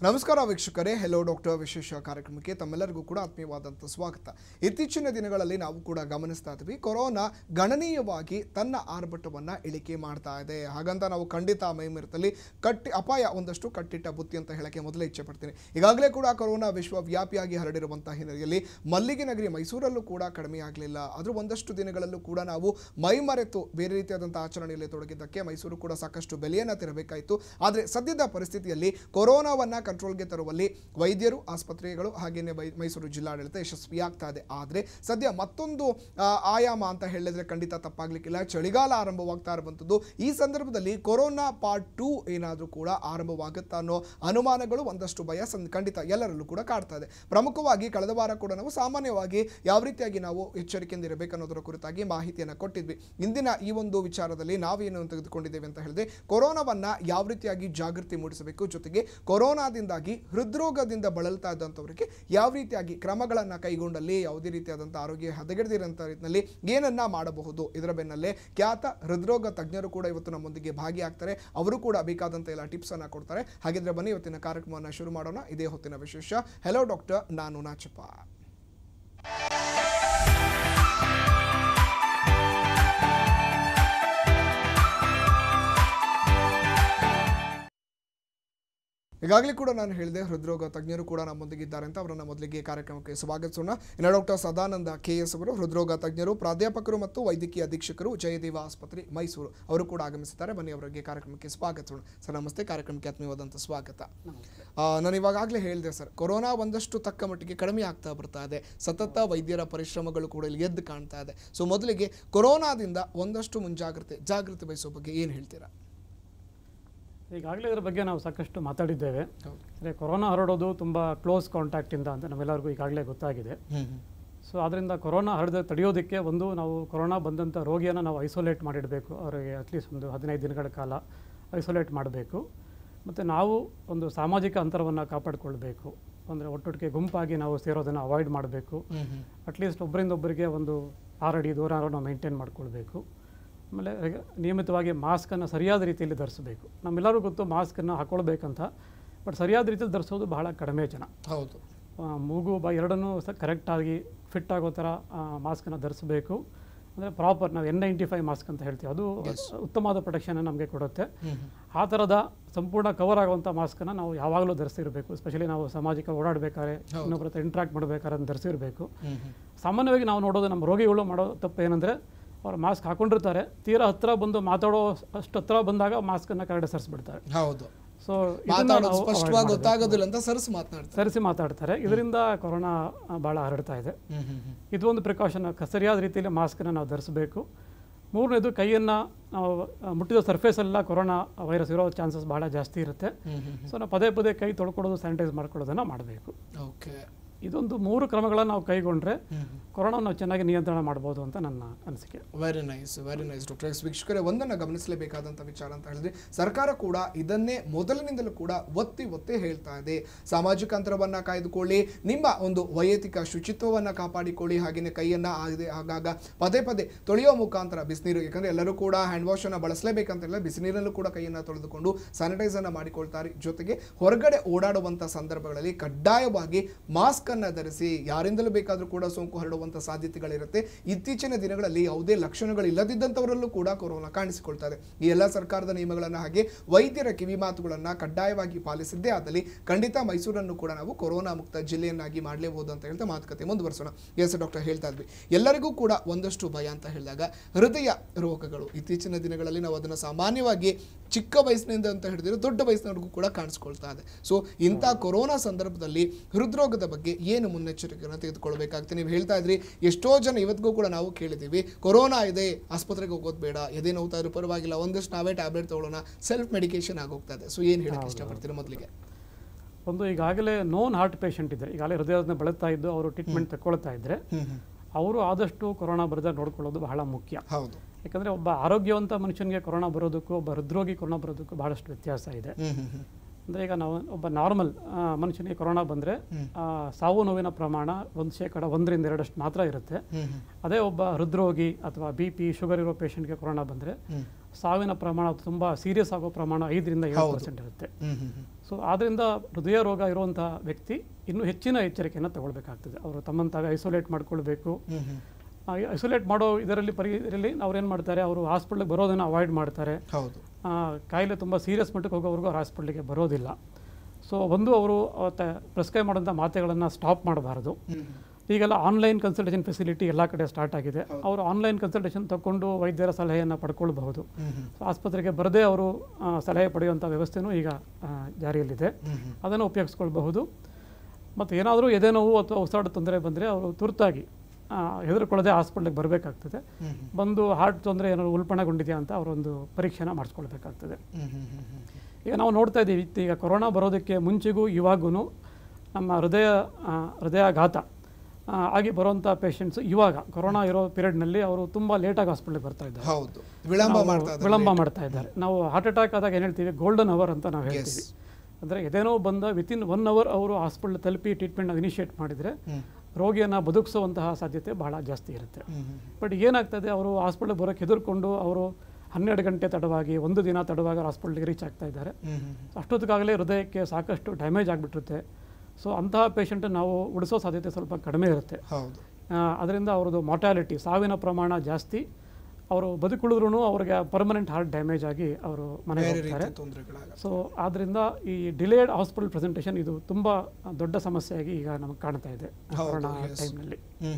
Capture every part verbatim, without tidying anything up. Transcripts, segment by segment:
ನಮಸ್ಕಾರ ವೀಕ್ಷಕರೇ, hello doctor ವಿಶೇಷ ಕಾರ್ಯಕ್ರಮಕ್ಕೆ ತಮ್ಮೆಲ್ಲರಿಗೂ ಕೂಡ ಆತ್ಮೀಯವಾದಂಥ ಸ್ವಾಗತ. ಇತ್ತೀಚಿನ ದಿನಗಳಲ್ಲಿ ನಾವು ಕೂಡ ಗಮನಿಸ್ತಾ ಇದ್ವಿ, ಕೊರೋನಾ ಗಣನೀಯವಾಗಿ ತನ್ನ ಆರ್ಭಟವನ್ನು ಇಳಿಕೆ ಮಾಡ್ತಾ ಇದೆ. ಹಾಗಂತ ನಾವು ಖಂಡಿತ ಮೈಮೇರ್ತಲ್ಲಿ ಕಟ್ಟಿ ಅಪಾಯ ಒಂದಷ್ಟು ಕಟ್ಟಿಟ್ಟ ಬುತ್ತಿ ಅಂತ ಹೇಳಕ್ಕೆ ಮೊದಲೇ ಇಚ್ಛೆ ಪಡ್ತೀನಿ. ಈಗಾಗಲೇ ಕೂಡ ಕೊರೋನಾ ವಿಶ್ವವ್ಯಾಪಿಯಾಗಿ ಹರಡಿರುವಂಥ ಹಿನ್ನೆಲೆಯಲ್ಲಿ ಮಲ್ಲಿಗೆ ನಗರಿ ಮೈಸೂರಲ್ಲೂ ಕೂಡ ಕಡಿಮೆ ಆಗಲಿಲ್ಲ. ಆದರೂ ಒಂದಷ್ಟು ದಿನಗಳಲ್ಲೂ ಕೂಡ ನಾವು ಮೈ ಮರೆತು ಬೇರೆ ರೀತಿಯಾದಂಥ ಆಚರಣೆಯಲ್ಲಿ ತೊಡಗಿದ್ದಕ್ಕೆ ಮೈಸೂರು ಕೂಡ ಸಾಕಷ್ಟು ಬೆಲೆಯನ್ನು ತೆರಬೇಕಾಯಿತು. ಆದರೆ ಸದ್ಯದ ಪರಿಸ್ಥಿತಿಯಲ್ಲಿ ಕೊರೋನಾವನ್ನು ಕಂಟ್ರೋಲ್ಗೆ ತರುವಲ್ಲಿ ವೈದ್ಯರು, ಆಸ್ಪತ್ರೆಗಳು ಹಾಗೆಯೇ ಮೈಸೂರು ಜಿಲ್ಲಾಡಳಿತ ಯಶಸ್ವಿಯಾಗ್ತಾ ಇದೆ. ಆದರೆ ಸದ್ಯ ಮತ್ತೊಂದು ಆಯಾಮ ಅಂತ ಹೇಳಿದ್ರೆ ಖಂಡಿತ ತಪ್ಪಾಗ್ಲಿಕ್ಕಿಲ್ಲ. ಚಳಿಗಾಲ ಆರಂಭವಾಗ್ತಾ ಇರುವಂಥದ್ದು. ಈ ಸಂದರ್ಭದಲ್ಲಿ ಕೊರೋನಾ ಪಾರ್ಟ್ ಟೂ ಏನಾದರೂ ಕೂಡ ಆರಂಭವಾಗುತ್ತಾ ಅನ್ನೋ ಅನುಮಾನಗಳು, ಒಂದಷ್ಟು ಭಯ ಖಂಡಿತ ಎಲ್ಲರಲ್ಲೂ ಕೂಡ ಕಾಡ್ತಾ ಇದೆ. ಪ್ರಮುಖವಾಗಿ ಕಳೆದ ವಾರ ಕೂಡ ನಾವು ಸಾಮಾನ್ಯವಾಗಿ ಯಾವ ರೀತಿಯಾಗಿ ನಾವು ಎಚ್ಚರಿಕೆಯಿಂದ ಇರಬೇಕು ಅನ್ನೋದರ ಕುರಿತಾಗಿ ಮಾಹಿತಿಯನ್ನು ಕೊಟ್ಟಿದ್ವಿ. ಇಂದಿನ ಈ ಒಂದು ವಿಚಾರದಲ್ಲಿ ನಾವೇನು ತೆಗೆದುಕೊಂಡಿದ್ದೇವೆ ಅಂತ ಹೇಳಿದ್ರೆ, ಕೊರೋನಾವನ್ನ ಯಾವ ರೀತಿಯಾಗಿ ಜಾಗೃತಿ ಮೂಡಿಸಬೇಕು, ಜೊತೆಗೆ ಕೊರೋನಾದಿಂದ ಹೃದ್ರೋಗದಿಂದ ಬಳಲ್ತಾ ಇದ್ದಂಥವರಿಗೆ ಯಾವ ರೀತಿಯಾಗಿ ಕ್ರಮಗಳನ್ನು ಕೈಗೊಂಡಲ್ಲಿ ಯಾವುದೇ ರೀತಿಯಾದಂಥ ಆರೋಗ್ಯ ಹದಗೆಡದಿರಂಥ ರೀತಿಯಲ್ಲಿ ಏನನ್ನ ಮಾಡಬಹುದು, ಇದರ ಬೆನ್ನಲ್ಲೇ ಖ್ಯಾತ ಹೃದ್ರೋಗ ತಜ್ಞರು ಕೂಡ ಇವತ್ತು ನಮ್ಮೊಂದಿಗೆ ಭಾಗಿಯಾಗ್ತಾರೆ. ಅವರು ಕೂಡ ಬೇಕಾದಂಥ ಎಲ್ಲ ಟಿಪ್ಸ್ ಅನ್ನ ಕೊಡ್ತಾರೆ. ಹಾಗಿದ್ರೆ ಬನ್ನಿ ಇವತ್ತಿನ ಕಾರ್ಯಕ್ರಮವನ್ನು ಶುರು ಮಾಡೋಣ. ಇದೇ ಹೊತ್ತಿನ ವಿಶೇಷ ಹೆಲೋ ಡಾಕ್ಟರ್, ನಾನು ನಾಚಪ್ಪ. ಈಗಾಗಲೇ ಕೂಡ ನಾನು ಹೇಳಿದೆ, ಹೃದ್ರೋಗ ತಜ್ಞರು ಕೂಡ ನಮ್ಮೊಂದಿಗಿದ್ದಾರೆ ಅಂತ. ಅವರನ್ನ ಮೊದಲಿಗೆ ಕಾರ್ಯಕ್ರಮಕ್ಕೆ ಸ್ವಾಗತಿಸೋಣ. ಇನ್ನು ಡಾಕ್ಟರ್ ಸದಾನಂದ ಕೆ ಎಸ್ ಅವರು ಹೃದ್ರೋಗ ತಜ್ಞರು, ಪ್ರಾಧ್ಯಾಪಕರು ಮತ್ತು ವೈದ್ಯಕೀಯ ಅಧೀಕ್ಷಕರು, ಜಯದೇವ ಆಸ್ಪತ್ರೆ ಮೈಸೂರು, ಅವರು ಕೂಡ ಆಗಮಿಸಿದ್ದಾರೆ. ಬನ್ನಿ ಅವರಿಗೆ ಕಾರ್ಯಕ್ರಮಕ್ಕೆ ಸ್ವಾಗತಿಸೋಣ. ಸರ್ ನಮಸ್ತೆ, ಕಾರ್ಯಕ್ರಮಕ್ಕೆ ಆತ್ಮೀಯವಾದಂಥ ಸ್ವಾಗತ. ನಾನು ಇವಾಗಲೇ ಹೇಳಿದೆ ಸರ್, ಕೊರೋನಾ ಒಂದಷ್ಟು ತಕ್ಕ ಮಟ್ಟಿಗೆ ಕಡಿಮೆ ಆಗ್ತಾ ಬರ್ತಾ ಇದೆ. ಸತತ ವೈದ್ಯರ ಪರಿಶ್ರಮಗಳು ಕೂಡ ಇಲ್ಲಿ ಎದ್ದು ಕಾಣ್ತಾ ಇದೆ. ಸೊ ಮೊದಲಿಗೆ ಕೊರೋನಾದಿಂದ ಒಂದಷ್ಟು ಮುಂಜಾಗ್ರತೆ ಜಾಗೃತಿ ವಹಿಸೋ ಬಗ್ಗೆ ಏನು ಹೇಳ್ತೀರಾ? ಈಗಾಗಲೇ ಇದರ ಬಗ್ಗೆ ನಾವು ಸಾಕಷ್ಟು ಮಾತಾಡಿದ್ದೇವೆ. ಅಂದರೆ ಕೊರೋನಾ ಹರಡೋದು ತುಂಬ ಕ್ಲೋಸ್ ಕಾಂಟ್ಯಾಕ್ಟಿಂದ ಅಂತ ನಮ್ಮೆಲ್ಲರಿಗೂ ಈಗಾಗಲೇ ಗೊತ್ತಾಗಿದೆ. ಸೊ ಅದರಿಂದ ಕೊರೋನಾ ಹರಡದೆ ತಡೆಯೋದಕ್ಕೆ ಒಂದು, ನಾವು ಕೊರೋನಾ ಬಂದಂಥ ರೋಗಿಯನ್ನು ನಾವು ಐಸೋಲೇಟ್ ಮಾಡಿಡಬೇಕು. ಅವರಿಗೆ ಅಟ್ಲೀಸ್ಟ್ ಒಂದು ಹದಿನೈದು ದಿನಗಳ ಕಾಲ ಐಸೋಲೇಟ್ ಮಾಡಬೇಕು. ಮತ್ತು ನಾವು ಒಂದು ಸಾಮಾಜಿಕ ಅಂತರವನ್ನು ಕಾಪಾಡಿಕೊಳ್ಬೇಕು. ಅಂದರೆ ಒಟ್ಟೊಟ್ಟಿಗೆ ಗುಂಪಾಗಿ ನಾವು ಸೇರೋದನ್ನು ಅವಾಯ್ಡ್ ಮಾಡಬೇಕು. ಅಟ್ಲೀಸ್ಟ್ ಒಬ್ಬರಿಂದ ಒಬ್ಬರಿಗೆ ಒಂದು ಆರು ಅಡಿ ದೂರ ನಾವು ಮೇಂಟೈನ್ ಮಾಡಿಕೊಳ್ಬೇಕು. ಆಮೇಲೆ ನಿಯಮಿತವಾಗಿ ಮಾಸ್ಕನ್ನು ಸರಿಯಾದ ರೀತಿಯಲ್ಲಿ ಧರಿಸಬೇಕು. ನಮ್ಮೆಲ್ಲರಿಗೂ ಗೊತ್ತು ಮಾಸ್ಕನ್ನು ಹಾಕ್ಕೊಳ್ಬೇಕಂತ, ಬಟ್ ಸರಿಯಾದ ರೀತಿಯಲ್ಲಿ ಧರಿಸೋದು ಬಹಳ ಕಡಿಮೆ ಜನ. ಹೌದು, ಮೂಗು ಬಾ ಎರಡನ್ನೂ ಸ ಕರೆಕ್ಟಾಗಿ ಫಿಟ್ ಆಗೋ ಥರ ಮಾಸ್ಕನ್ನು ಧರಿಸಬೇಕು. ಅಂದರೆ ಪ್ರಾಪರ್ ನಾವು ಎನ್ ನೈಂಟಿ ಫೈವ್ ಮಾಸ್ಕ್ ಅಂತ ಹೇಳ್ತೀವಿ, ಅದು ಉತ್ತಮವಾದ ಪ್ರೊಟೆಕ್ಷನ್ ನಮಗೆ ಕೊಡುತ್ತೆ. ಆ ಥರದ ಸಂಪೂರ್ಣ ಕವರ್ ಆಗುವಂಥ ಮಾಸ್ಕನ್ನು ನಾವು ಯಾವಾಗಲೂ ಧರಿಸಿರಬೇಕು. ಎಸ್ಪೆಷಲಿ ನಾವು ಸಾಮಾಜಿಕ ಓಡಾಡಬೇಕಾದ್ರೆ, ಇನ್ನೊಬ್ಬರ ಹತ್ರ ಇಂಟ್ರಾಕ್ಟ್ ಮಾಡಬೇಕಾದ್ರೆ ಅದನ್ನು ಧರಿಸಿರಬೇಕು. ಸಾಮಾನ್ಯವಾಗಿ ನಾವು ನೋಡೋದು, ನಮ್ಮ ರೋಗಿಗಳು ಮಾಡೋ ತಪ್ಪು ಏನಂದರೆ, ಅವ್ರು ಮಾಸ್ಕ್ ಹಾಕೊಂಡಿರ್ತಾರೆ, ತೀರಾ ಹತ್ರ ಬಂದು ಮಾತಾಡೋ ಅಷ್ಟು ಹತ್ರ ಬಂದಾಗ ಮಾಸ್ಕನ್ನು ಕರೆಕ್ಟ್ ಸರಿಸ್ಬಿಡ್ತಾರೆ. ಹೌದು. ಸೊ ಗೊತ್ತಾಗೋದಿಲ್ಲ ಅಂತ ಸರಿಸಿ ಮಾತನಾಡ್ತಾರೆ ಸರಿಸಿ ಮಾತಾಡ್ತಾರೆ ಇದರಿಂದ ಕೊರೋನಾ ಭಾಳ ಹರಡ್ತಾ ಇದೆ. ಇದು ಒಂದು ಪ್ರಿಕಾಷನ್. ಸರಿಯಾದ ರೀತಿಯಲ್ಲಿ ಮಾಸ್ಕನ್ನು ನಾವು ಧರಿಸಬೇಕು. ಮೂರನೇದು, ಕೈಯನ್ನು ನಾವು ಮುಟ್ಟಿದ ಸರ್ಫೇಸೆಲ್ಲ ಕೊರೋನಾ ವೈರಸ್ ಇರೋ ಚಾನ್ಸಸ್ ಭಾಳ ಜಾಸ್ತಿ ಇರುತ್ತೆ. ಸೊ ನಾವು ಪದೇ ಪದೇ ಕೈ ತೊಳ್ಕೊಳ್ಳೋದು, ಸ್ಯಾನಿಟೈಸ್ ಮಾಡ್ಕೊಳ್ಳೋದನ್ನು ಮಾಡಬೇಕು. ಓಕೆ, ಇದೊಂದು ಮೂರು ಕ್ರಮಗಳನ್ನು ನಾವು ಕೈಗೊಂಡ್ರೆ ಕೊರೋನಾ ನಾವು ಚೆನ್ನಾಗಿ ನಿಯಂತ್ರಣ ಮಾಡ್ಬೋದು ಅಂತ ನನ್ನ ಅನಿಸಿಕೆ. Very nice, very nice doctor. Yes ವೀಕ್ಷಕರೇ, ಒಂದನ್ನು ಗಮನಿಸಲೇಬೇಕಾದಂಥ ವಿಚಾರ ಅಂತ ಹೇಳಿದ್ರೆ, ಸರ್ಕಾರ ಕೂಡ ಇದನ್ನೇ ಮೊದಲಿನಿಂದಲೂ ಕೂಡ ಒತ್ತಿ ಒತ್ತಿ ಹೇಳ್ತಾ ಇದೆ. ಸಾಮಾಜಿಕ ಅಂತರವನ್ನು ಕಾಯ್ದುಕೊಳ್ಳಿ, ನಿಮ್ಮ ಒಂದು ವೈಯಕ್ತಿಕ ಶುಚಿತ್ವವನ್ನು ಕಾಪಾಡಿಕೊಳ್ಳಿ, ಹಾಗೆಯೇ ಕೈಯನ್ನು ಆಗದೆ ಆಗಾಗ ಪದೇ ಪದೇ ತೊಳೆಯೋ ಮುಖಾಂತರ ಬಿಸಿನೀರು, ಯಾಕಂದರೆ ಎಲ್ಲರೂ ಕೂಡ ಹ್ಯಾಂಡ್ ವಾಶನ್ನು ಬಳಸಲೇಬೇಕಂತ ಇಲ್ಲ, ಬಿಸಿನೀರಲ್ಲೂ ಕೂಡ ಕೈಯನ್ನು ತೊಳೆದುಕೊಂಡು ಸ್ಯಾನಿಟೈಸರ್ನ ಮಾಡಿಕೊಳ್ತಾರೆ. ಜೊತೆಗೆ ಹೊರಗಡೆ ಓಡಾಡುವಂಥ ಸಂದರ್ಭಗಳಲ್ಲಿ ಕಡ್ಡಾಯವಾಗಿ ಮಾಸ್ಕ್ ಧರಿಸಿ. ಯಾರಿಂದಲೂ ಬೇಕಾದರೂ ಕೂಡ ಸೋಂಕು ಹರಡುವಂತಹ ಸಾಧ್ಯತೆಗಳಿರುತ್ತೆ. ಇತ್ತೀಚಿನ ದಿನಗಳಲ್ಲಿ ಯಾವುದೇ ಲಕ್ಷಣಗಳು ಇಲ್ಲದಿದ್ದಂಥವರಲ್ಲೂ ಕೂಡ ಕೊರೋನಾ ಕಾಣಿಸಿಕೊಳ್ತಾ ಇದೆ. ಈ ಎಲ್ಲ ಸರ್ಕಾರದ ನಿಯಮಗಳನ್ನು ಹಾಗೆ ವೈದ್ಯರ ಕಿವಿ ಮಾತುಗಳನ್ನು ಕಡ್ಡಾಯವಾಗಿ ಪಾಲಿಸಿದ್ದೇ ಆದಲ್ಲಿ ಖಂಡಿತ ಮೈಸೂರನ್ನು ಕೂಡ ನಾವು ಕೊರೋನಾ ಮುಕ್ತ ಜಿಲ್ಲೆಯನ್ನಾಗಿ ಮಾಡಲೇಬಹುದು ಅಂತ ಹೇಳ್ತಾ ಮಾತುಕತೆ ಮುಂದುವರಿಸೋಣ. ಎಸ್ ಡಾಕ್ಟರ್, ಹೇಳ್ತಾ ಇದ್ವಿ ಎಲ್ಲರಿಗೂ ಕೂಡ ಒಂದಷ್ಟು ಭಯ ಅಂತ ಹೇಳಿದಾಗ ಹೃದಯ ರೋಗಗಳು ಇತ್ತೀಚಿನ ದಿನಗಳಲ್ಲಿ ನಾವು ಅದನ್ನು ಸಾಮಾನ್ಯವಾಗಿ ಚಿಕ್ಕ ವಯಸ್ಸಿನಿಂದ ಅಂತ ಹೇಳಿದ್ರೆ ದೊಡ್ಡ ವಯಸ್ಸಿನವರೆಗೂ ಕೂಡ ಕಾಣಿಸ್ಕೊಳ್ತಾ ಇದೆ. ಸೊ ಇಂಥ ಕೊರೋನಾ ಸಂದರ್ಭದಲ್ಲಿ ಹೃದ್ರೋಗದ ಬಗ್ಗೆ ಏನು ಮುನ್ನೆಚ್ಚರಿಕೆಯನ್ನು ತೆಗೆದುಕೊಳ್ಬೇಕಾಗುತ್ತೆ? ನೀವು ಹೇಳ್ತಾ ಇದ್ರಿ, ಎಷ್ಟೋ ಜನ ಇವತ್ತಿಗೂ ಕೂಡ ನಾವು ಕೇಳಿದ್ದೀವಿ, ಕೊರೋನಾ ಇದೆ, ಆಸ್ಪತ್ರೆಗೆ ಹೋಗೋದು ಬೇಡ, ಎದೆ ನೋವ್ತಾ ಇದ್ರೂ ಪರವಾಗಿಲ್ಲ, ಒಂದಷ್ಟು ನಾವೇ ಟ್ಯಾಬ್ಲೆಟ್ ತಗೊಳ್ಳೋಣ, ಸೆಲ್ಫ್ ಮೆಡಿಕೇಶನ್ ಆಗೋಗ್ತಾ ಇದೆ. ಸೊ ಏನು ಹೇಳಕ್ಕೆ ಇಷ್ಟಪಡ್ತೀರಾ? ಮೊದಲಿಗೆ ಒಂದು, ಈಗಾಗಲೇ ನೋನ್ ಹಾರ್ಟ್ ಪೇಷಂಟ್ ಇದ್ದಾರೆ, ಈಗಾಗಲೇ ಹೃದಯದ ಬಳಲ್ತಾ ಇದ್ದು ಅವರು ಟ್ರೀಟ್ಮೆಂಟ್ ತಗೊಳ್ತಾ ಇದ್ರೆ ಅವರು ಆದಷ್ಟು ಕೊರೋನಾ ಬರದೆ ನೋಡ್ಕೊಳ್ಳೋದು ಬಹಳ ಮುಖ್ಯ. ಹೌದು, ಯಾಕಂದರೆ ಒಬ್ಬ ಆರೋಗ್ಯವಂತ ಮನುಷ್ಯನಿಗೆ ಕೊರೋನಾ ಬರೋದಕ್ಕೂ ಒಬ್ಬ ಹೃದ್ರೋಗಿ ಕೊರೋನಾ ಬರೋದಕ್ಕೂ ಬಹಳಷ್ಟು ವ್ಯತ್ಯಾಸ ಇದೆ. ಅಂದರೆ ಈಗ ನಾವು ಒಬ್ಬ ನಾರ್ಮಲ್ ಮನುಷ್ಯನಿಗೆ ಕೊರೋನಾ ಬಂದರೆ ಸಾವು ನೋವಿನ ಪ್ರಮಾಣ ಒಂದು ಶೇಕಡ ಒಂದರಿಂದ ಎರಡಷ್ಟು ಮಾತ್ರ ಇರುತ್ತೆ. ಅದೇ ಒಬ್ಬ ಹೃದ್ರೋಗಿ ಅಥವಾ ಬಿ ಪಿ ಶುಗರ್ ಇರೋ ಪೇಷಂಟ್ಗೆ ಕೊರೋನಾ ಬಂದರೆ ಸಾವಿನ ಪ್ರಮಾಣ ತುಂಬ ಸೀರಿಯಸ್ ಆಗೋ ಪ್ರಮಾಣ ಐದರಿಂದ ಏಳು ಪರ್ಸೆಂಟ್ ಇರುತ್ತೆ. ಸೊ ಆದ್ದರಿಂದ ಹೃದಯ ರೋಗ ಇರುವಂಥ ವ್ಯಕ್ತಿ ಇನ್ನೂ ಹೆಚ್ಚಿನ ಎಚ್ಚರಿಕೆಯನ್ನು ತಗೊಳ್ಬೇಕಾಗ್ತದೆ. ಅವರು ತಮ್ಮನ್ನು ತಾವೇ ಐಸೋಲೇಟ್ ಮಾಡ್ಕೊಳ್ಬೇಕು. ಐಸೋಲೇಟ್ ಮಾಡೋ ಇದರಲ್ಲಿ ಪರಿ ಇದರಲ್ಲಿ ಅವ್ರೇನು ಮಾಡ್ತಾರೆ, ಅವರು ಹಾಸ್ಪಿಟ್ಲಿಗೆ ಬರೋದನ್ನು ಅವಾಯ್ಡ್ ಮಾಡ್ತಾರೆ. ಕಾಯಿಲೆ ತುಂಬ ಸೀರಿಯಸ್ ಮಟ್ಟಕ್ಕೆ ಹೋಗೋವರೆಗೂ ಅವ್ರು ಹಾಸ್ಪಿಟ್ಲಿಗೆ ಬರೋದಿಲ್ಲ. ಸೊ ಒಂದು ಅವರು ಪ್ರಿಸ್ಕ್ರೈಬ್ ಮಾಡೋಂಥ ಮಾತ್ರೆಗಳನ್ನು ಸ್ಟಾಪ್ ಮಾಡಬಾರ್ದು. ಈಗೆಲ್ಲ ಆನ್ಲೈನ್ ಕನ್ಸಲ್ಟೇಷನ್ ಫೆಸಿಲಿಟಿ ಎಲ್ಲ ಕಡೆ ಸ್ಟಾರ್ಟ್ ಆಗಿದೆ. ಅವರು ಆನ್ಲೈನ್ ಕನ್ಸಲ್ಟೇಷನ್ ತಗೊಂಡು ವೈದ್ಯರ ಸಲಹೆಯನ್ನು ಪಡ್ಕೊಳ್ಬಹುದು. ಆಸ್ಪತ್ರೆಗೆ ಬರದೇ ಅವರು ಸಲಹೆ ಪಡೆಯುವಂಥ ವ್ಯವಸ್ಥೆನೂ ಈಗ ಜಾರಿಯಲ್ಲಿದೆ, ಅದನ್ನು ಉಪಯೋಗಿಸ್ಕೊಳ್ಬಹುದು. ಮತ್ತು ಏನಾದರೂ ಎದೆ ನೋವು ಅಥವಾ ಉಸಿರಾಟ ತೊಂದರೆ ಬಂದರೆ ಅವರು ತುರ್ತಾಗಿ ಹೆದರ್ಕೊಳ್ಳದೆ ಹಾಸ್ಪಿಟ್ಲಿಗೆ ಬರಬೇಕಾಗ್ತದೆ. ಬಂದು ಹಾರ್ಟ್ ತೊಂದರೆ ಏನಾದ್ರು ಉಲ್ಪಣಗೊಂಡಿದೆಯಾ ಅಂತ ಅವರೊಂದು ಪರೀಕ್ಷೆನ ಮಾಡಿಸ್ಕೊಳ್ಬೇಕಾಗ್ತದೆ. ಈಗ ನಾವು ನೋಡ್ತಾ ಇದ್ದೀವಿ, ಈಗ ಕೊರೋನಾ ಬರೋದಕ್ಕೆ ಮುಂಚೆಗೂ ಇವಾಗೂ ನಮ್ಮ ಹೃದಯ ಹೃದಯಾಘಾತ ಆಗಿ ಬರುವಂಥ ಪೇಷಂಟ್ಸ್ ಇವಾಗ ಕೊರೋನಾ ಇರೋ ಪೀರಿಯಡ್ನಲ್ಲಿ ಅವರು ತುಂಬ ಲೇಟಾಗಿ ಹಾಸ್ಪಿಟ್ಲಿಗೆ ಬರ್ತಾ ಇದ್ದಾರೆ, ವಿಳಂಬ ಮಾಡ್ತಾ ಇದ್ದಾರೆ. ನಾವು ಹಾರ್ಟ್ ಅಟ್ಯಾಕ್ ಆದಾಗ ಏನು ಹೇಳ್ತೀವಿ, ಗೋಲ್ಡನ್ ಅವರ್ ಅಂತ ನಾವು ಹೇಳ್ತೀವಿ. ಅಂದರೆ ಎದೇನೋ ಬಂದ ವಿತಿನ್ ಒನ್ ಅವರ್ ಅವರು ಹಾಸ್ಪಿಟ್ಲ್ ತಲುಪಿ ಟ್ರೀಟ್ಮೆಂಟ್ ಇನಿಷಿಯೇಟ್ ಮಾಡಿದರೆ ರೋಗಿಯನ್ನು ಬದುಕಿಸುವಂತಹ ಸಾಧ್ಯತೆ ಬಹಳ ಜಾಸ್ತಿ ಇರುತ್ತೆ. ಬಟ್ ಏನಾಗ್ತದೆ, ಅವರು ಹಾಸ್ಪಿಟ್ಲಿಗೆ ಬರೋಕ್ಕೆ ಹೆದರ್ಕೊಂಡು ಅವರು ಹನ್ನೆರಡು ಗಂಟೆ ತಡವಾಗಿ ಒಂದು ದಿನ ತಡವಾಗಿ ಹಾಸ್ಪಿಟ್ಲಿಗೆ ರೀಚ್ ಆಗ್ತಾ ಇದ್ದಾರೆ. ಅಷ್ಟೊತ್ತಿಗಾಗಲೇ ಹೃದಯಕ್ಕೆ ಸಾಕಷ್ಟು ಡ್ಯಾಮೇಜ್ ಆಗಿಬಿಟ್ಟಿರುತ್ತೆ. ಸೊ ಅಂತಹ ಪೇಷಂಟ್ ನಾವು ಉಳಿಸೋ ಸಾಧ್ಯತೆ ಸ್ವಲ್ಪ ಕಡಿಮೆ ಇರುತ್ತೆ. ಅದರಿಂದ ಅವ್ರದ್ದು ಮಾರ್ಟಾಲಿಟಿ, ಸಾವಿನ ಪ್ರಮಾಣ ಜಾಸ್ತಿ. ಅವರು ಬದುಕುಳಿದ್ರೂ ಅವ್ರಿಗೆ ಪರ್ಮನೆಂಟ್ ಹಾರ್ಟ್ ಡ್ಯಾಮೇಜ್ ಆಗಿ ಅವರು ಮನೆಗೆ ಹೋಗ್ತಾರೆ. ಸೊ ಆದ್ದರಿಂದ ಈ ಡಿಲೇಡ್ ಹಾಸ್ಪಿಟಲ್ ಪ್ರೆಸೆಂಟೇಷನ್ ಇದು ತುಂಬ ದೊಡ್ಡ ಸಮಸ್ಯೆಯಾಗಿ ಈಗ ನಮಗೆ ಕಾಣ್ತಾ ಇದೆ ಕೊರೋನಾ ಟೈಮ್ನಲ್ಲಿ.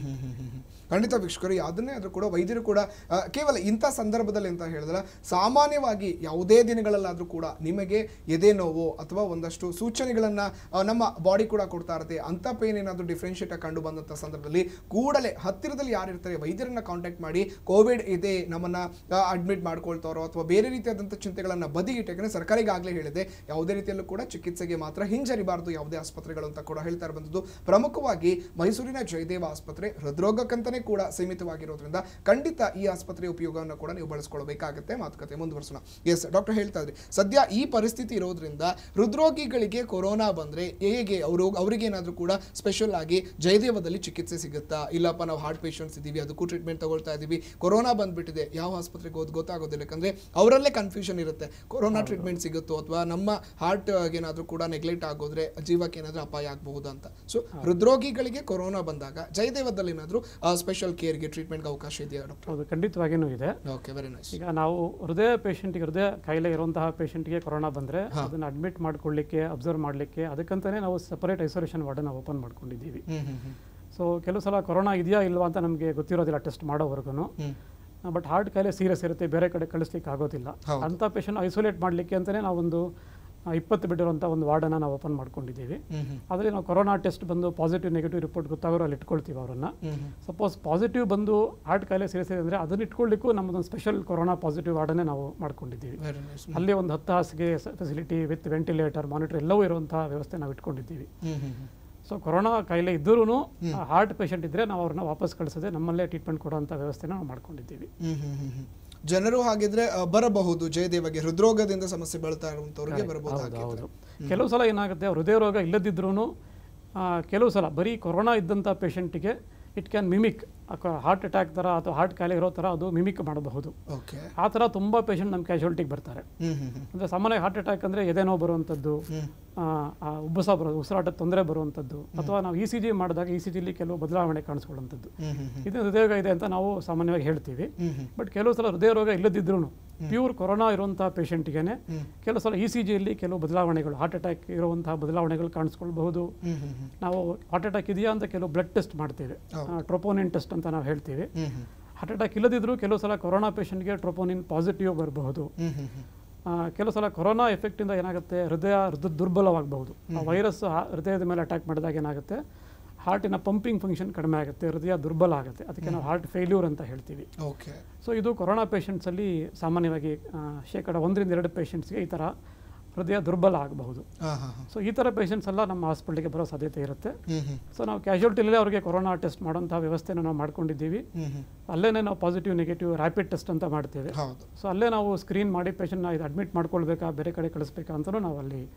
ಖಂಡಿತ ವೀಕ್ಷಕರು, ಅದನ್ನೇ ಆದರೂ ಕೂಡ ವೈದ್ಯರು ಕೂಡ ಕೇವಲ ಇಂಥ ಸಂದರ್ಭದಲ್ಲಿ ಅಂತ ಹೇಳಿದ್ರೆ, ಸಾಮಾನ್ಯವಾಗಿ ಯಾವುದೇ ದಿನಗಳಲ್ಲಾದರೂ ಕೂಡ ನಿಮಗೆ ಎದೆ ನೋವು ಅಥವಾ ಒಂದಷ್ಟು ಸೂಚನೆಗಳನ್ನು ನಮ್ಮ ಬಾಡಿ ಕೂಡ ಕೊಡ್ತಾ ಇರುತ್ತೆ. ಅಂಥ ಪೇನ್ ಏನಾದರೂ ಡಿಫ್ರೆನ್ಷಿಯೇಟ್ ಆಗಿ ಕಂಡು ಬಂದಂಥ ಸಂದರ್ಭದಲ್ಲಿ ಕೂಡಲೇ ಹತ್ತಿರದಲ್ಲಿ ಯಾರಿರ್ತಾರೆ ವೈದ್ಯರನ್ನ ಕಾಂಟ್ಯಾಕ್ಟ್ ಮಾಡಿ ಕೋವಿಡ್ ಇದೆ ನಮ್ಮನ್ನು ಅಡ್ಮಿಟ್ ಮಾಡ್ಕೊಳ್ತಾರೋ ಅಥವಾ ಬೇರೆ ರೀತಿಯಾದಂಥ ಚಿಂತೆಗಳನ್ನು ಬದಿಗಿಟ್ಟು, ಯಾಕಂದರೆ ಸರ್ಕಾರಿಗಾಗಲೇ ಹೇಳಿದೆ ಯಾವುದೇ ರೀತಿಯಲ್ಲೂ ಕೂಡ ಚಿಕಿತ್ಸೆಗೆ ಮಾತ್ರ ಹಿಂಜರಿಬಾರ್ದು ಯಾವುದೇ ಆಸ್ಪತ್ರೆಗಳು ಅಂತ ಕೂಡ ಹೇಳ್ತಾ ಬಂದದ್ದು. ಪ್ರಮುಖವಾಗಿ ಮೈಸೂರಿನ ಜಯದೇವ ಆಸ್ಪತ್ರೆ ಹೃದ್ರೋಗಕ್ಕಂತಲೇ ಕೂಡ ಸೀಮಿತವಾಗಿರೋದ್ರಿಂದ ಖಂಡಿತ ಈ ಆಸ್ಪತ್ರೆಯ ಉಪಯೋಗವನ್ನು ಕೂಡ ನೀವು ಬಳಸ್ಕೊಳ್ಬೇಕಾಗುತ್ತೆ. ಮಾತುಕತೆ ಮುಂದುವರಿಸೋಣ. ಎಸ್ ಡಾಕ್ಟರ್, ಹೇಳ್ತಾ ಇದ್ರಿ ಸದ್ಯ ಈ ಪರಿಸ್ಥಿತಿ ಇರೋದ್ರಿಂದ ಹೃದ್ರೋಗಿಗಳಿಗೆ ಕೊರೋನಾ ಬಂದರೆ ಹೇಗೆ ಅವರು ಅವರಿಗೇನಾದರೂ ಕೂಡ ಸ್ಪೆಷಲ್ ಆಗಿ ಜಯದೇವದಲ್ಲಿ ಚಿಕಿತ್ಸೆ ಸಿಗುತ್ತಾ? ಇಲ್ಲಪ್ಪ ನಾವು ಹಾರ್ಟ್ ಪೇಷಂಟ್ಸ್ ಇದ್ದೀವಿ, ಅದಕ್ಕೂ ಟ್ರೀಟ್ಮೆಂಟ್ ತಗೊಳ್ತಾ ಇದ್ದೀವಿ, ಕೊರೋನಾ ಬಂದ್ಬಿಟ್ಟಿದೆ, ಯಾವ ಆಸ್ಪತ್ರೆಗೆ ಹೋದ್ ಗೊತ್ತಾಗೋದಿಲ್ಲ. ಯಾಕಂದರೆ ಅವರಲ್ಲೇ ಕನ್ಫ್ಯೂಷನ್ ಇರುತ್ತೆ, ಕೊರೋನಾ ಟ್ರೀಟ್ಮೆಂಟ್ ಸಿಗುತ್ತೋ ಅಥವಾ ನಮ್ಮ ಹಾರ್ಟ್ ಏನಾದರೂ ಕೂಡ ನೆಗ್ಲೆಕ್ಟ್ ಆಗೋದ್ರೆ ಜೀವಕ್ಕೆ ಏನಾದರೂ ಅಪಾಯ ಆಗಬಹುದು ಅಂತ. ಸೊ ಹೃದ್ರೋಗಿಗಳಿಗೆ ಕೊರೋನಾ ಬಂದಾಗ ಜಯದೇವದಲ್ಲಿ ಏನಾದರೂ ಸ್ಪೆಷಲ್ ಕೇರ್ಗೆ ಟ್ರೀಟ್ಮೆಂಟ್ಗೆ ಅವಕಾಶ ಇದೆಯಾ ಡಾಕ್ಟರ್? ಹೌದು, ಖಂಡಿತವಾಗಿಯೂ ಇದೆ. Okay, very nice. ಈಗ ನಾವು ಹೃದಯ ಪೇಷಂಟ್ಗೆ, ಹೃದಯ ಕಾಯಿಲೆ ಇರುವಂತಹ ಪೇಷಂಟ್ಗೆ ಕೊರೋನಾ ಬಂದರೆ ಅದನ್ನು ಅಡ್ಮಿಟ್ ಮಾಡ್ಕೊಳ್ಳಿಕ್ಕೆ, ಅಬ್ಸರ್ವ್ ಮಾಡಲಿಕ್ಕೆ ಅದಕ್ಕಂತಾನೆ ನಾವು ಸಪರೇಟ್ ಐಸೋಲೇಷನ್ ವಾರ್ಡನ್ನು ಓಪನ್ ಮಾಡ್ಕೊಂಡಿದ್ದೀವಿ. ಸೊ ಕೆಲವು ಸಲ ಕೊರೋನಾ ಇದೆಯಾ ಇಲ್ವಾ ಅಂತ ನಮಗೆ ಗೊತ್ತಿರೋದಿಲ್ಲ ಟೆಸ್ಟ್ ಮಾಡೋವರೆಗೂ. ಬಟ್ ಹಾರ್ಟ್ ಕಾಯಿಲೆ ಸೀರಿಯಸ್ ಇರುತ್ತೆ, ಬೇರೆ ಕಡೆ ಕಳಿಸ್ಲಿಕ್ಕೆ ಆಗೋದಿಲ್ಲ. ಅಂಥ ಪೇಷಂಟ್ ಐಸೋಲೇಟ್ ಮಾಡಲಿಕ್ಕೆ ಅಂತಲೇ ನಾವೊಂದು ಇಪ್ಪತ್ತು ಬೆಡ್ ಇರುವಂಥ ಒಂದು ವಾರ್ಡನ್ನು ನಾವು ಓಪನ್ ಮಾಡ್ಕೊಂಡಿದ್ದೀವಿ. ಅದರಲ್ಲಿ ನಾವು ಕೊರೋನಾ ಟೆಸ್ಟ್ ಬಂದು ಪಾಸಿಟಿವ್ ನೆಗೆಟಿವ್ ರಿಪೋರ್ಟ್ ಗೊತ್ತಾಗೋರು ಅಲ್ಲಿ ಇಟ್ಕೊಳ್ತೀವಿ ಅವರನ್ನು. ಸಪೋಸ್ ಪಾಸಿಟಿವ್ ಬಂದು ಹಾರ್ಟ್ ಕಾಯಿಲೆ ಸೀರಿಯಸ್ ಇದೆ ಅಂದರೆ ಅದನ್ನು ಇಟ್ಕೊಳ್ಳಿಕ್ಕೂ ನಮ್ಮದೊಂದು ಸ್ಪೆಷಲ್ ಕೊರೋನಾ ಪಾಸಿಟಿವ್ ವಾರ್ಡನ್ನೇ ನಾವು ಮಾಡ್ಕೊಂಡಿದ್ದೀವಿ. ಅಲ್ಲಿ ಒಂದು ಹತ್ತು ಹಾಸಿಗೆ ಫೆಸಿಲಿಟಿ ವಿತ್ ವೆಂಟಿಲೇಟರ್, ಮಾನಿಟರ್ ಎಲ್ಲವೂ ಇರುವಂಥ ವ್ಯವಸ್ಥೆ ನಾವು ಇಟ್ಕೊಂಡಿದ್ದೀವಿ. ಸೊ ಕೊರೋನಾ ಕಾಯಿಲೆ ಇದ್ದರೂ ಹಾರ್ಟ್ ಪೇಷಂಟ್ ಇದ್ದರೆ ನಾವು ಅವ್ರನ್ನ ವಾಪಸ್ ಕಳಿಸದೆ ನಮ್ಮಲ್ಲೇ ಟ್ರೀಟ್ಮೆಂಟ್ ಕೊಡುವಂಥ ವ್ಯವಸ್ಥೆನ ನಾವು ಮಾಡ್ಕೊಂಡಿದ್ದೀವಿ. ಜನರು ಹಾಗಿದ್ರೆ ಬರಬಹುದು ಜಯದೇವಗೆ, ಹೃದ್ರೋಗದಿಂದ ಸಮಸ್ಯೆ ಬೆಳ್ತಾ ಇರುವಂಥವ್ರಿಗೆ ಬರಬಹುದು. ಕೆಲವು ಸಲ ಏನಾಗುತ್ತೆ, ಹೃದಯ ರೋಗ ಇಲ್ಲದಿದ್ರೂ ಕೆಲವು ಸಲ ಬರೀ ಕೊರೋನಾ ಇದ್ದಂಥ ಪೇಷಂಟಿಗೆ it can mimic heart attack ಥರ ಅಥವಾ ಹಾರ್ಟ್ ಕಾಯಿಲೆ ಇರೋ ಥರ ಅದು ಮಿಮಿಕ್ ಮಾಡಬಹುದು. ಆ ಥರ ತುಂಬ ಪೇಷಂಟ್ ನಮ್ಮ ಕ್ಯಾಶುಯಾಲಿಟಿಗೆ ಬರ್ತಾರೆ. ಅಂದರೆ ಸಾಮಾನ್ಯ ಹಾರ್ಟ್ ಅಟ್ಯಾಕ್ ಅಂದರೆ ಎದೆನೋ ಬರುವಂಥದ್ದು, ಉಬ್ಬಸ ಬರೋದು, ಉಸಿರಾಟ ತೊಂದರೆ ಬರುವಂಥದ್ದು, ಅಥವಾ ನಾವು ಇ ಸಿ ಜಿ ಮಾಡಿದಾಗ ಇ ಸಿ ಜಿಲಿ ಕೆಲವು ಬದಲಾವಣೆ ಕಾಣಿಸ್ಕೊಳ್ಳುವಂಥದ್ದು, ಇದು ಹೃದಯ ರೋಗ ಇದೆ ಅಂತ ನಾವು ಸಾಮಾನ್ಯವಾಗಿ ಹೇಳ್ತೀವಿ. ಬಟ್ ಕೆಲವು ಸಲ ಹೃದಯ ರೋಗ ಇಲ್ಲದಿದ್ರೂ ಪ್ಯೂರ್ ಕೊರೋನಾ ಇರುವಂಥ ಪೇಷಂಟ್ಗೆ ಕೆಲವು ಸಲ ಇ ಸಿ ಜಿಯಲ್ಲಿ ಕೆಲವು ಬದಲಾವಣೆಗಳು, ಹಾರ್ಟ್ ಅಟ್ಯಾಕ್ ಇರುವಂತಹ ಬದಲಾವಣೆಗಳು ಕಾಣಿಸ್ಕೊಳ್ಬಹುದು. ನಾವು ಹಾರ್ಟ್ ಅಟ್ಯಾಕ್ ಇದೆಯಾ ಅಂತ ಕೆಲವು ಬ್ಲಡ್ ಟೆಸ್ಟ್ ಮಾಡ್ತೇವೆ, ಟ್ರೋಪೋನಿನ್ ಟೆಸ್ಟ್ ಅಂತ ನಾವು ಹೇಳ್ತೀವಿ. ಹಾರ್ಟ್ ಅಟ್ಯಾಕ್ ಇಲ್ಲದಿದ್ರೂ ಕೆಲವು ಸಲ ಕೊರೋನಾ ಪೇಷಂಟ್ಗೆ ಟ್ರೋಪೋನಿನ್ ಪಾಸಿಟಿವ್ ಬರಬಹುದು. ಕೆಲವು ಸಲ ಕೊರೋನಾ ಎಫೆಕ್ಟಿಂದ ಏನಾಗುತ್ತೆ, ಹೃದಯ ಹೃದಯ ದುರ್ಬಲವಾಗಬಹುದು. ಆ ವೈರಸ್ ಹೃದಯದ ಮೇಲೆ ಅಟ್ಯಾಕ್ ಮಾಡಿದಾಗ ಏನಾಗುತ್ತೆ, ಹಾರ್ಟಿನ ಪಂಪಿಂಗ್ ಫಂಕ್ಷನ್ ಕಡಿಮೆ ಆಗುತ್ತೆ, ಹೃದಯ ದುರ್ಬಲ ಆಗುತ್ತೆ. ಅದಕ್ಕೆ ನಾವು ಹಾರ್ಟ್ ಫೇಲ್ಯೂರ್ ಅಂತ ಹೇಳ್ತೀವಿ. ಸೊ ಇದು ಕೊರೋನಾ ಪೇಷಂಟ್ಸಲ್ಲಿ ಸಾಮಾನ್ಯವಾಗಿ ಶೇಕಡ ಒಂದರಿಂದ ಎರಡು ಪೇಷಂಟ್ಸ್ಗೆ ಈ ಥರ ಹೃದಯ ದುರ್ಬಲ ಆಗಬಹುದು. ಸೊ ಈ ಥರ ಪೇಷಂಟ್ಸ್ ಎಲ್ಲ ನಮ್ಮ ಹಾಸ್ಪಿಟ್ಲಿಗೆ ಬರೋ ಸಾಧ್ಯತೆ ಇರುತ್ತೆ. ಸೊ ನಾವು ಕ್ಯಾಶುಯಾಲಿಟಿಲೇ ಅವರಿಗೆ ಕೊರೋನಾ ಟೆಸ್ಟ್ ಮಾಡೋಂಥ ವ್ಯವಸ್ಥೆನ ನಾವು ಮಾಡ್ಕೊಂಡಿದ್ದೀವಿ. ಅಲ್ಲೇ ನಾವು ಪಾಸಿಟಿವ್ ನೆಗೆಟಿವ್ ರ್ಯಾಪಿಡ್ ಟೆಸ್ಟ್ ಅಂತ ಮಾಡ್ತೇವೆ. ಸೊ ಅಲ್ಲೇ ನಾವು ಸ್ಕ್ರೀನ್ ಮಾಡಿ ಪೇಷಂಟ್ನ ಇದು ಅಡ್ಮಿಟ್ ಮಾಡ್ಕೊಳ್ಬೇಕಾ ಬೇರೆ ಕಡೆ ಕಳಿಸ್ಬೇಕಾ ಅಂತಲೂ ನಾವು ಅಲ್ಲಿ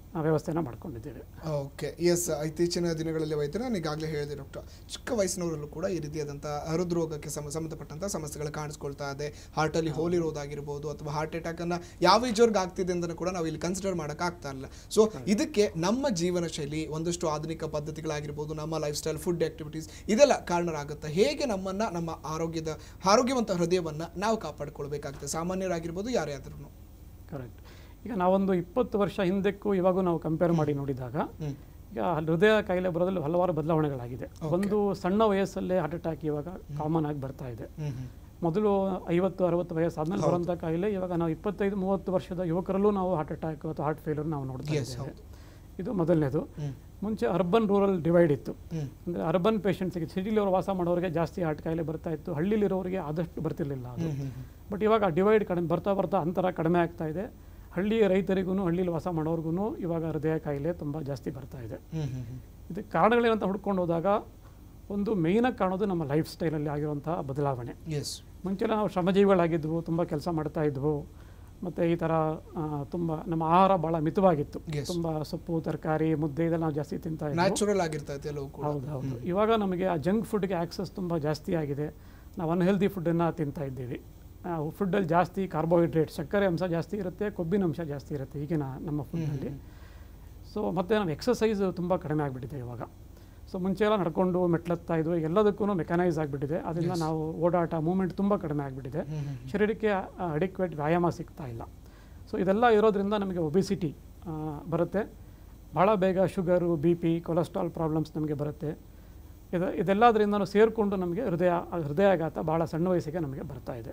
ವ್ಯವಸ್ಥೆನ ಮಾಡ್ಕೊಂಡಿದ್ದೇವೆ. Okay, S. ಇತ್ತೀಚಿನ ದಿನಗಳಲ್ಲಿ ವೈದ್ಯರು ನಾನು ಈಗಾಗಲೇ ಹೇಳಿದೆ ಡಾಕ್ಟರ್, ಚಿಕ್ಕ ವಯಸ್ಸಿನವರಲ್ಲೂ ಕೂಡ ಈ ರೀತಿಯಾದಂಥ ಹೃದ್ರೋಗಕ್ಕೆ ಸಮ ಸಂಬಂಧಪಟ್ಟಂಥ ಸಮಸ್ಯೆಗಳು ಕಾಣಿಸ್ಕೊಳ್ತಾ ಇದೆ. ಹಾರ್ಟಲ್ಲಿ ಹೋಲ್ ಇರೋದಾಗಿರ್ಬೋದು ಅಥವಾ ಹಾರ್ಟ್ ಅಟ್ಯಾಕನ್ನು ಯಾವ ಏಜ್ವರ್ಗೆ ಆಗ್ತಿದೆ ಅಂತ ಕೂಡ ನಾವು ಇಲ್ಲಿ ಕನ್ಸಿಡರ್ ಮಾಡೋಕ್ಕಾಗ್ತಾ ಇಲ್ಲ. ಸೊ ಇದಕ್ಕೆ ನಮ್ಮ ಜೀವನ ಶೈಲಿ, ಒಂದಷ್ಟು ಆಧುನಿಕ ಪದ್ಧತಿಗಳಾಗಿರ್ಬೋದು, ನಮ್ಮ ಲೈಫ್ ಸ್ಟೈಲ್, ಫುಡ್ ಆಕ್ಟಿವಿಟೀಸ್ ಇದೆಲ್ಲ ಕಾರಣರಾಗುತ್ತೆ. ಹೇಗೆ ನಮ್ಮನ್ನು, ನಮ್ಮ ಆರೋಗ್ಯದ ಆರೋಗ್ಯವಂತ ಹೃದಯವನ್ನು ನಾವು ಕಾಪಾಡಿಕೊಳ್ಬೇಕಾಗುತ್ತೆ, ಸಾಮಾನ್ಯರಾಗಿರ್ಬೋದು ಯಾರೇ ಆದ್ರೂ? ಕರೆಕ್ಟ್. ಈಗ ನಾವೊಂದು ಇಪ್ಪತ್ತು ವರ್ಷ ಹಿಂದಕ್ಕೂ ಇವಾಗೂ ನಾವು ಕಂಪೇರ್ ಮಾಡಿ ನೋಡಿದಾಗ ಈಗ ಹೃದಯ ಕಾಯಿಲೆ ಬರೋದ್ರಲ್ಲಿ ಹಲವಾರು ಬದಲಾವಣೆಗಳಾಗಿದೆ. ಒಂದು ಸಣ್ಣ ವಯಸ್ಸಲ್ಲೇ ಹಾರ್ಟ್ ಅಟ್ಯಾಕ್ ಇವಾಗ ಕಾಮನ್ ಆಗಿ ಬರ್ತಾ ಇದೆ. ಮೊದಲು ಐವತ್ತು ಅರವತ್ತು ವಯಸ್ಸಾದ್ಮೇಲೆ ಬರುವಂಥ ಕಾಯಿಲೆ ಇವಾಗ ನಾವು ಇಪ್ಪತ್ತೈದು ಮೂವತ್ತು ವರ್ಷದ ಯುವಕರಲ್ಲೂ ನಾವು ಹಾರ್ಟ್ ಅಟ್ಯಾಕ್ ಅಥವಾ ಹಾರ್ಟ್ ಫೇಲ್ಯೂರ್ ನಾವು ನೋಡ್ತಾ ಇದ್ದೇವೆ. ಇದು ಮೊದಲನೇದು. ಮುಂಚೆ ಅರ್ಬನ್ ರೂರಲ್ ಡಿವೈಡ್ ಇತ್ತು. ಅಂದರೆ ಅರ್ಬನ್ ಪೇಷಂಟ್ಸಿಗೆ, ಸಿಟಿಲಿರೋ ವಾಸ ಮಾಡೋರಿಗೆ ಜಾಸ್ತಿ ಹಾರ್ಟ್ ಕಾಯಿಲೆ ಬರ್ತಾ ಇತ್ತು, ಹಳ್ಳಿಲಿರೋರಿಗೆ ಆದಷ್ಟು ಬರ್ತಿರ್ಲಿಲ್ಲ ಅದು. ಬಟ್ ಇವಾಗ ಡಿವೈಡ್ ಕಡಿಮೆ ಬರ್ತಾ ಬರ್ತಾ ಅಂತರ ಕಡಿಮೆ ಆಗ್ತಾ ಇದೆ. ಹಳ್ಳಿಯ ರೈತರಿಗೂ, ಹಳ್ಳಿಲಿ ವಾಸ ಮಾಡೋರ್ಗು ಇವಾಗ ಹೃದಯ ಕಾಯಿಲೆ ತುಂಬ ಜಾಸ್ತಿ ಬರ್ತಾ ಇದೆ. ಇದಕ್ಕೆ ಕಾರಣಗಳೇನಂತ ಹುಡ್ಕೊಂಡು ಹೋದಾಗ ಒಂದು ಮೇಯ್ನಾಗಿ ಕಾಣೋದು ನಮ್ಮ ಲೈಫ್ ಸ್ಟೈಲಲ್ಲಿ ಆಗಿರುವಂಥ ಬದಲಾವಣೆ. ಮುಂಚೆ ನಾವು ಶ್ರಮಜೀವಿಗಳಾಗಿದ್ವು, ತುಂಬ ಕೆಲಸ ಮಾಡ್ತಾ ಇದ್ವು, ಮತ್ತು ಈ ಥರ ತುಂಬ ನಮ್ಮ ಆಹಾರ ಭಾಳ ಮಿತವಾಗಿತ್ತು. ತುಂಬ ಸೊಪ್ಪು, ತರಕಾರಿ, ಮುದ್ದೆ ಇದೆಲ್ಲ ನಾವು ಜಾಸ್ತಿ ತಿಂತಾ ಇದ್ವಿ, ನ್ಯಾಚುರಲ್ ಆಗಿರ್ತೈತೆ ಎಲ್ಲವೂ ಕೂಡ. ಹೌದು ಹೌದು. ಇವಾಗ ನಮಗೆ ಆ ಜಂಕ್ ಫುಡ್ಗೆ ಆಕ್ಸೆಸ್ ತುಂಬ ಜಾಸ್ತಿ ಆಗಿದೆ. ನಾವು ಅನ್ಹೆಲ್ದಿ ಫುಡ್ಡನ್ನು ತಿಂತಾ ಇದ್ದೀವಿ. ಫುಡ್ಡಲ್ಲಿ ಜಾಸ್ತಿ ಕಾರ್ಬೋಹೈಡ್ರೇಟ್, ಸಕ್ಕರೆ ಅಂಶ ಜಾಸ್ತಿ ಇರುತ್ತೆ, ಕೊಬ್ಬಿನ ಅಂಶ ಜಾಸ್ತಿ ಇರುತ್ತೆ ಈಗಿನ ನಮ್ಮ ಫುಡ್ಡಲ್ಲಿ. ಸೊ ಮತ್ತು ನಾವು ಎಕ್ಸಸೈಸ್ ತುಂಬ ಕಡಿಮೆ ಆಗಿಬಿಟ್ಟಿದೆ ಇವಾಗ. ಸೊ ಮುಂಚೆ ಎಲ್ಲ ನಡ್ಕೊಂಡು ಮೆಟ್ಲತ್ತಾ ಇದ್ವು, ಎಲ್ಲದಕ್ಕೂ ಮೆಕನೈಸ್ ಆಗಿಬಿಟ್ಟಿದೆ. ಅದರಿಂದ ನಾವು ಓಡಾಟ, ಮೂವ್ಮೆಂಟ್ ತುಂಬ ಕಡಿಮೆ ಆಗಿಬಿಟ್ಟಿದೆ. ಶರೀರಕ್ಕೆ ಅಡಿಕ್ವೇಟ್ ವ್ಯಾಯಾಮ ಸಿಗ್ತಾ ಇಲ್ಲ. ಸೊ ಇದೆಲ್ಲ ಇರೋದ್ರಿಂದ ನಮಗೆ ಒಬಿಸಿಟಿ ಬರುತ್ತೆ, ಭಾಳ ಬೇಗ sugar, B P, cholesterol problems ನಮಗೆ ಬರುತ್ತೆ. ಇದು ಇದೆಲ್ಲದರಿಂದ ಸೇರಿಕೊಂಡು ನಮಗೆ ಹೃದಯ ಹೃದಯಾಘಾತ ಭಾಳ ಸಣ್ಣ ವಯಸ್ಸಿಗೆ ನಮಗೆ ಬರ್ತಾ ಇದೆ.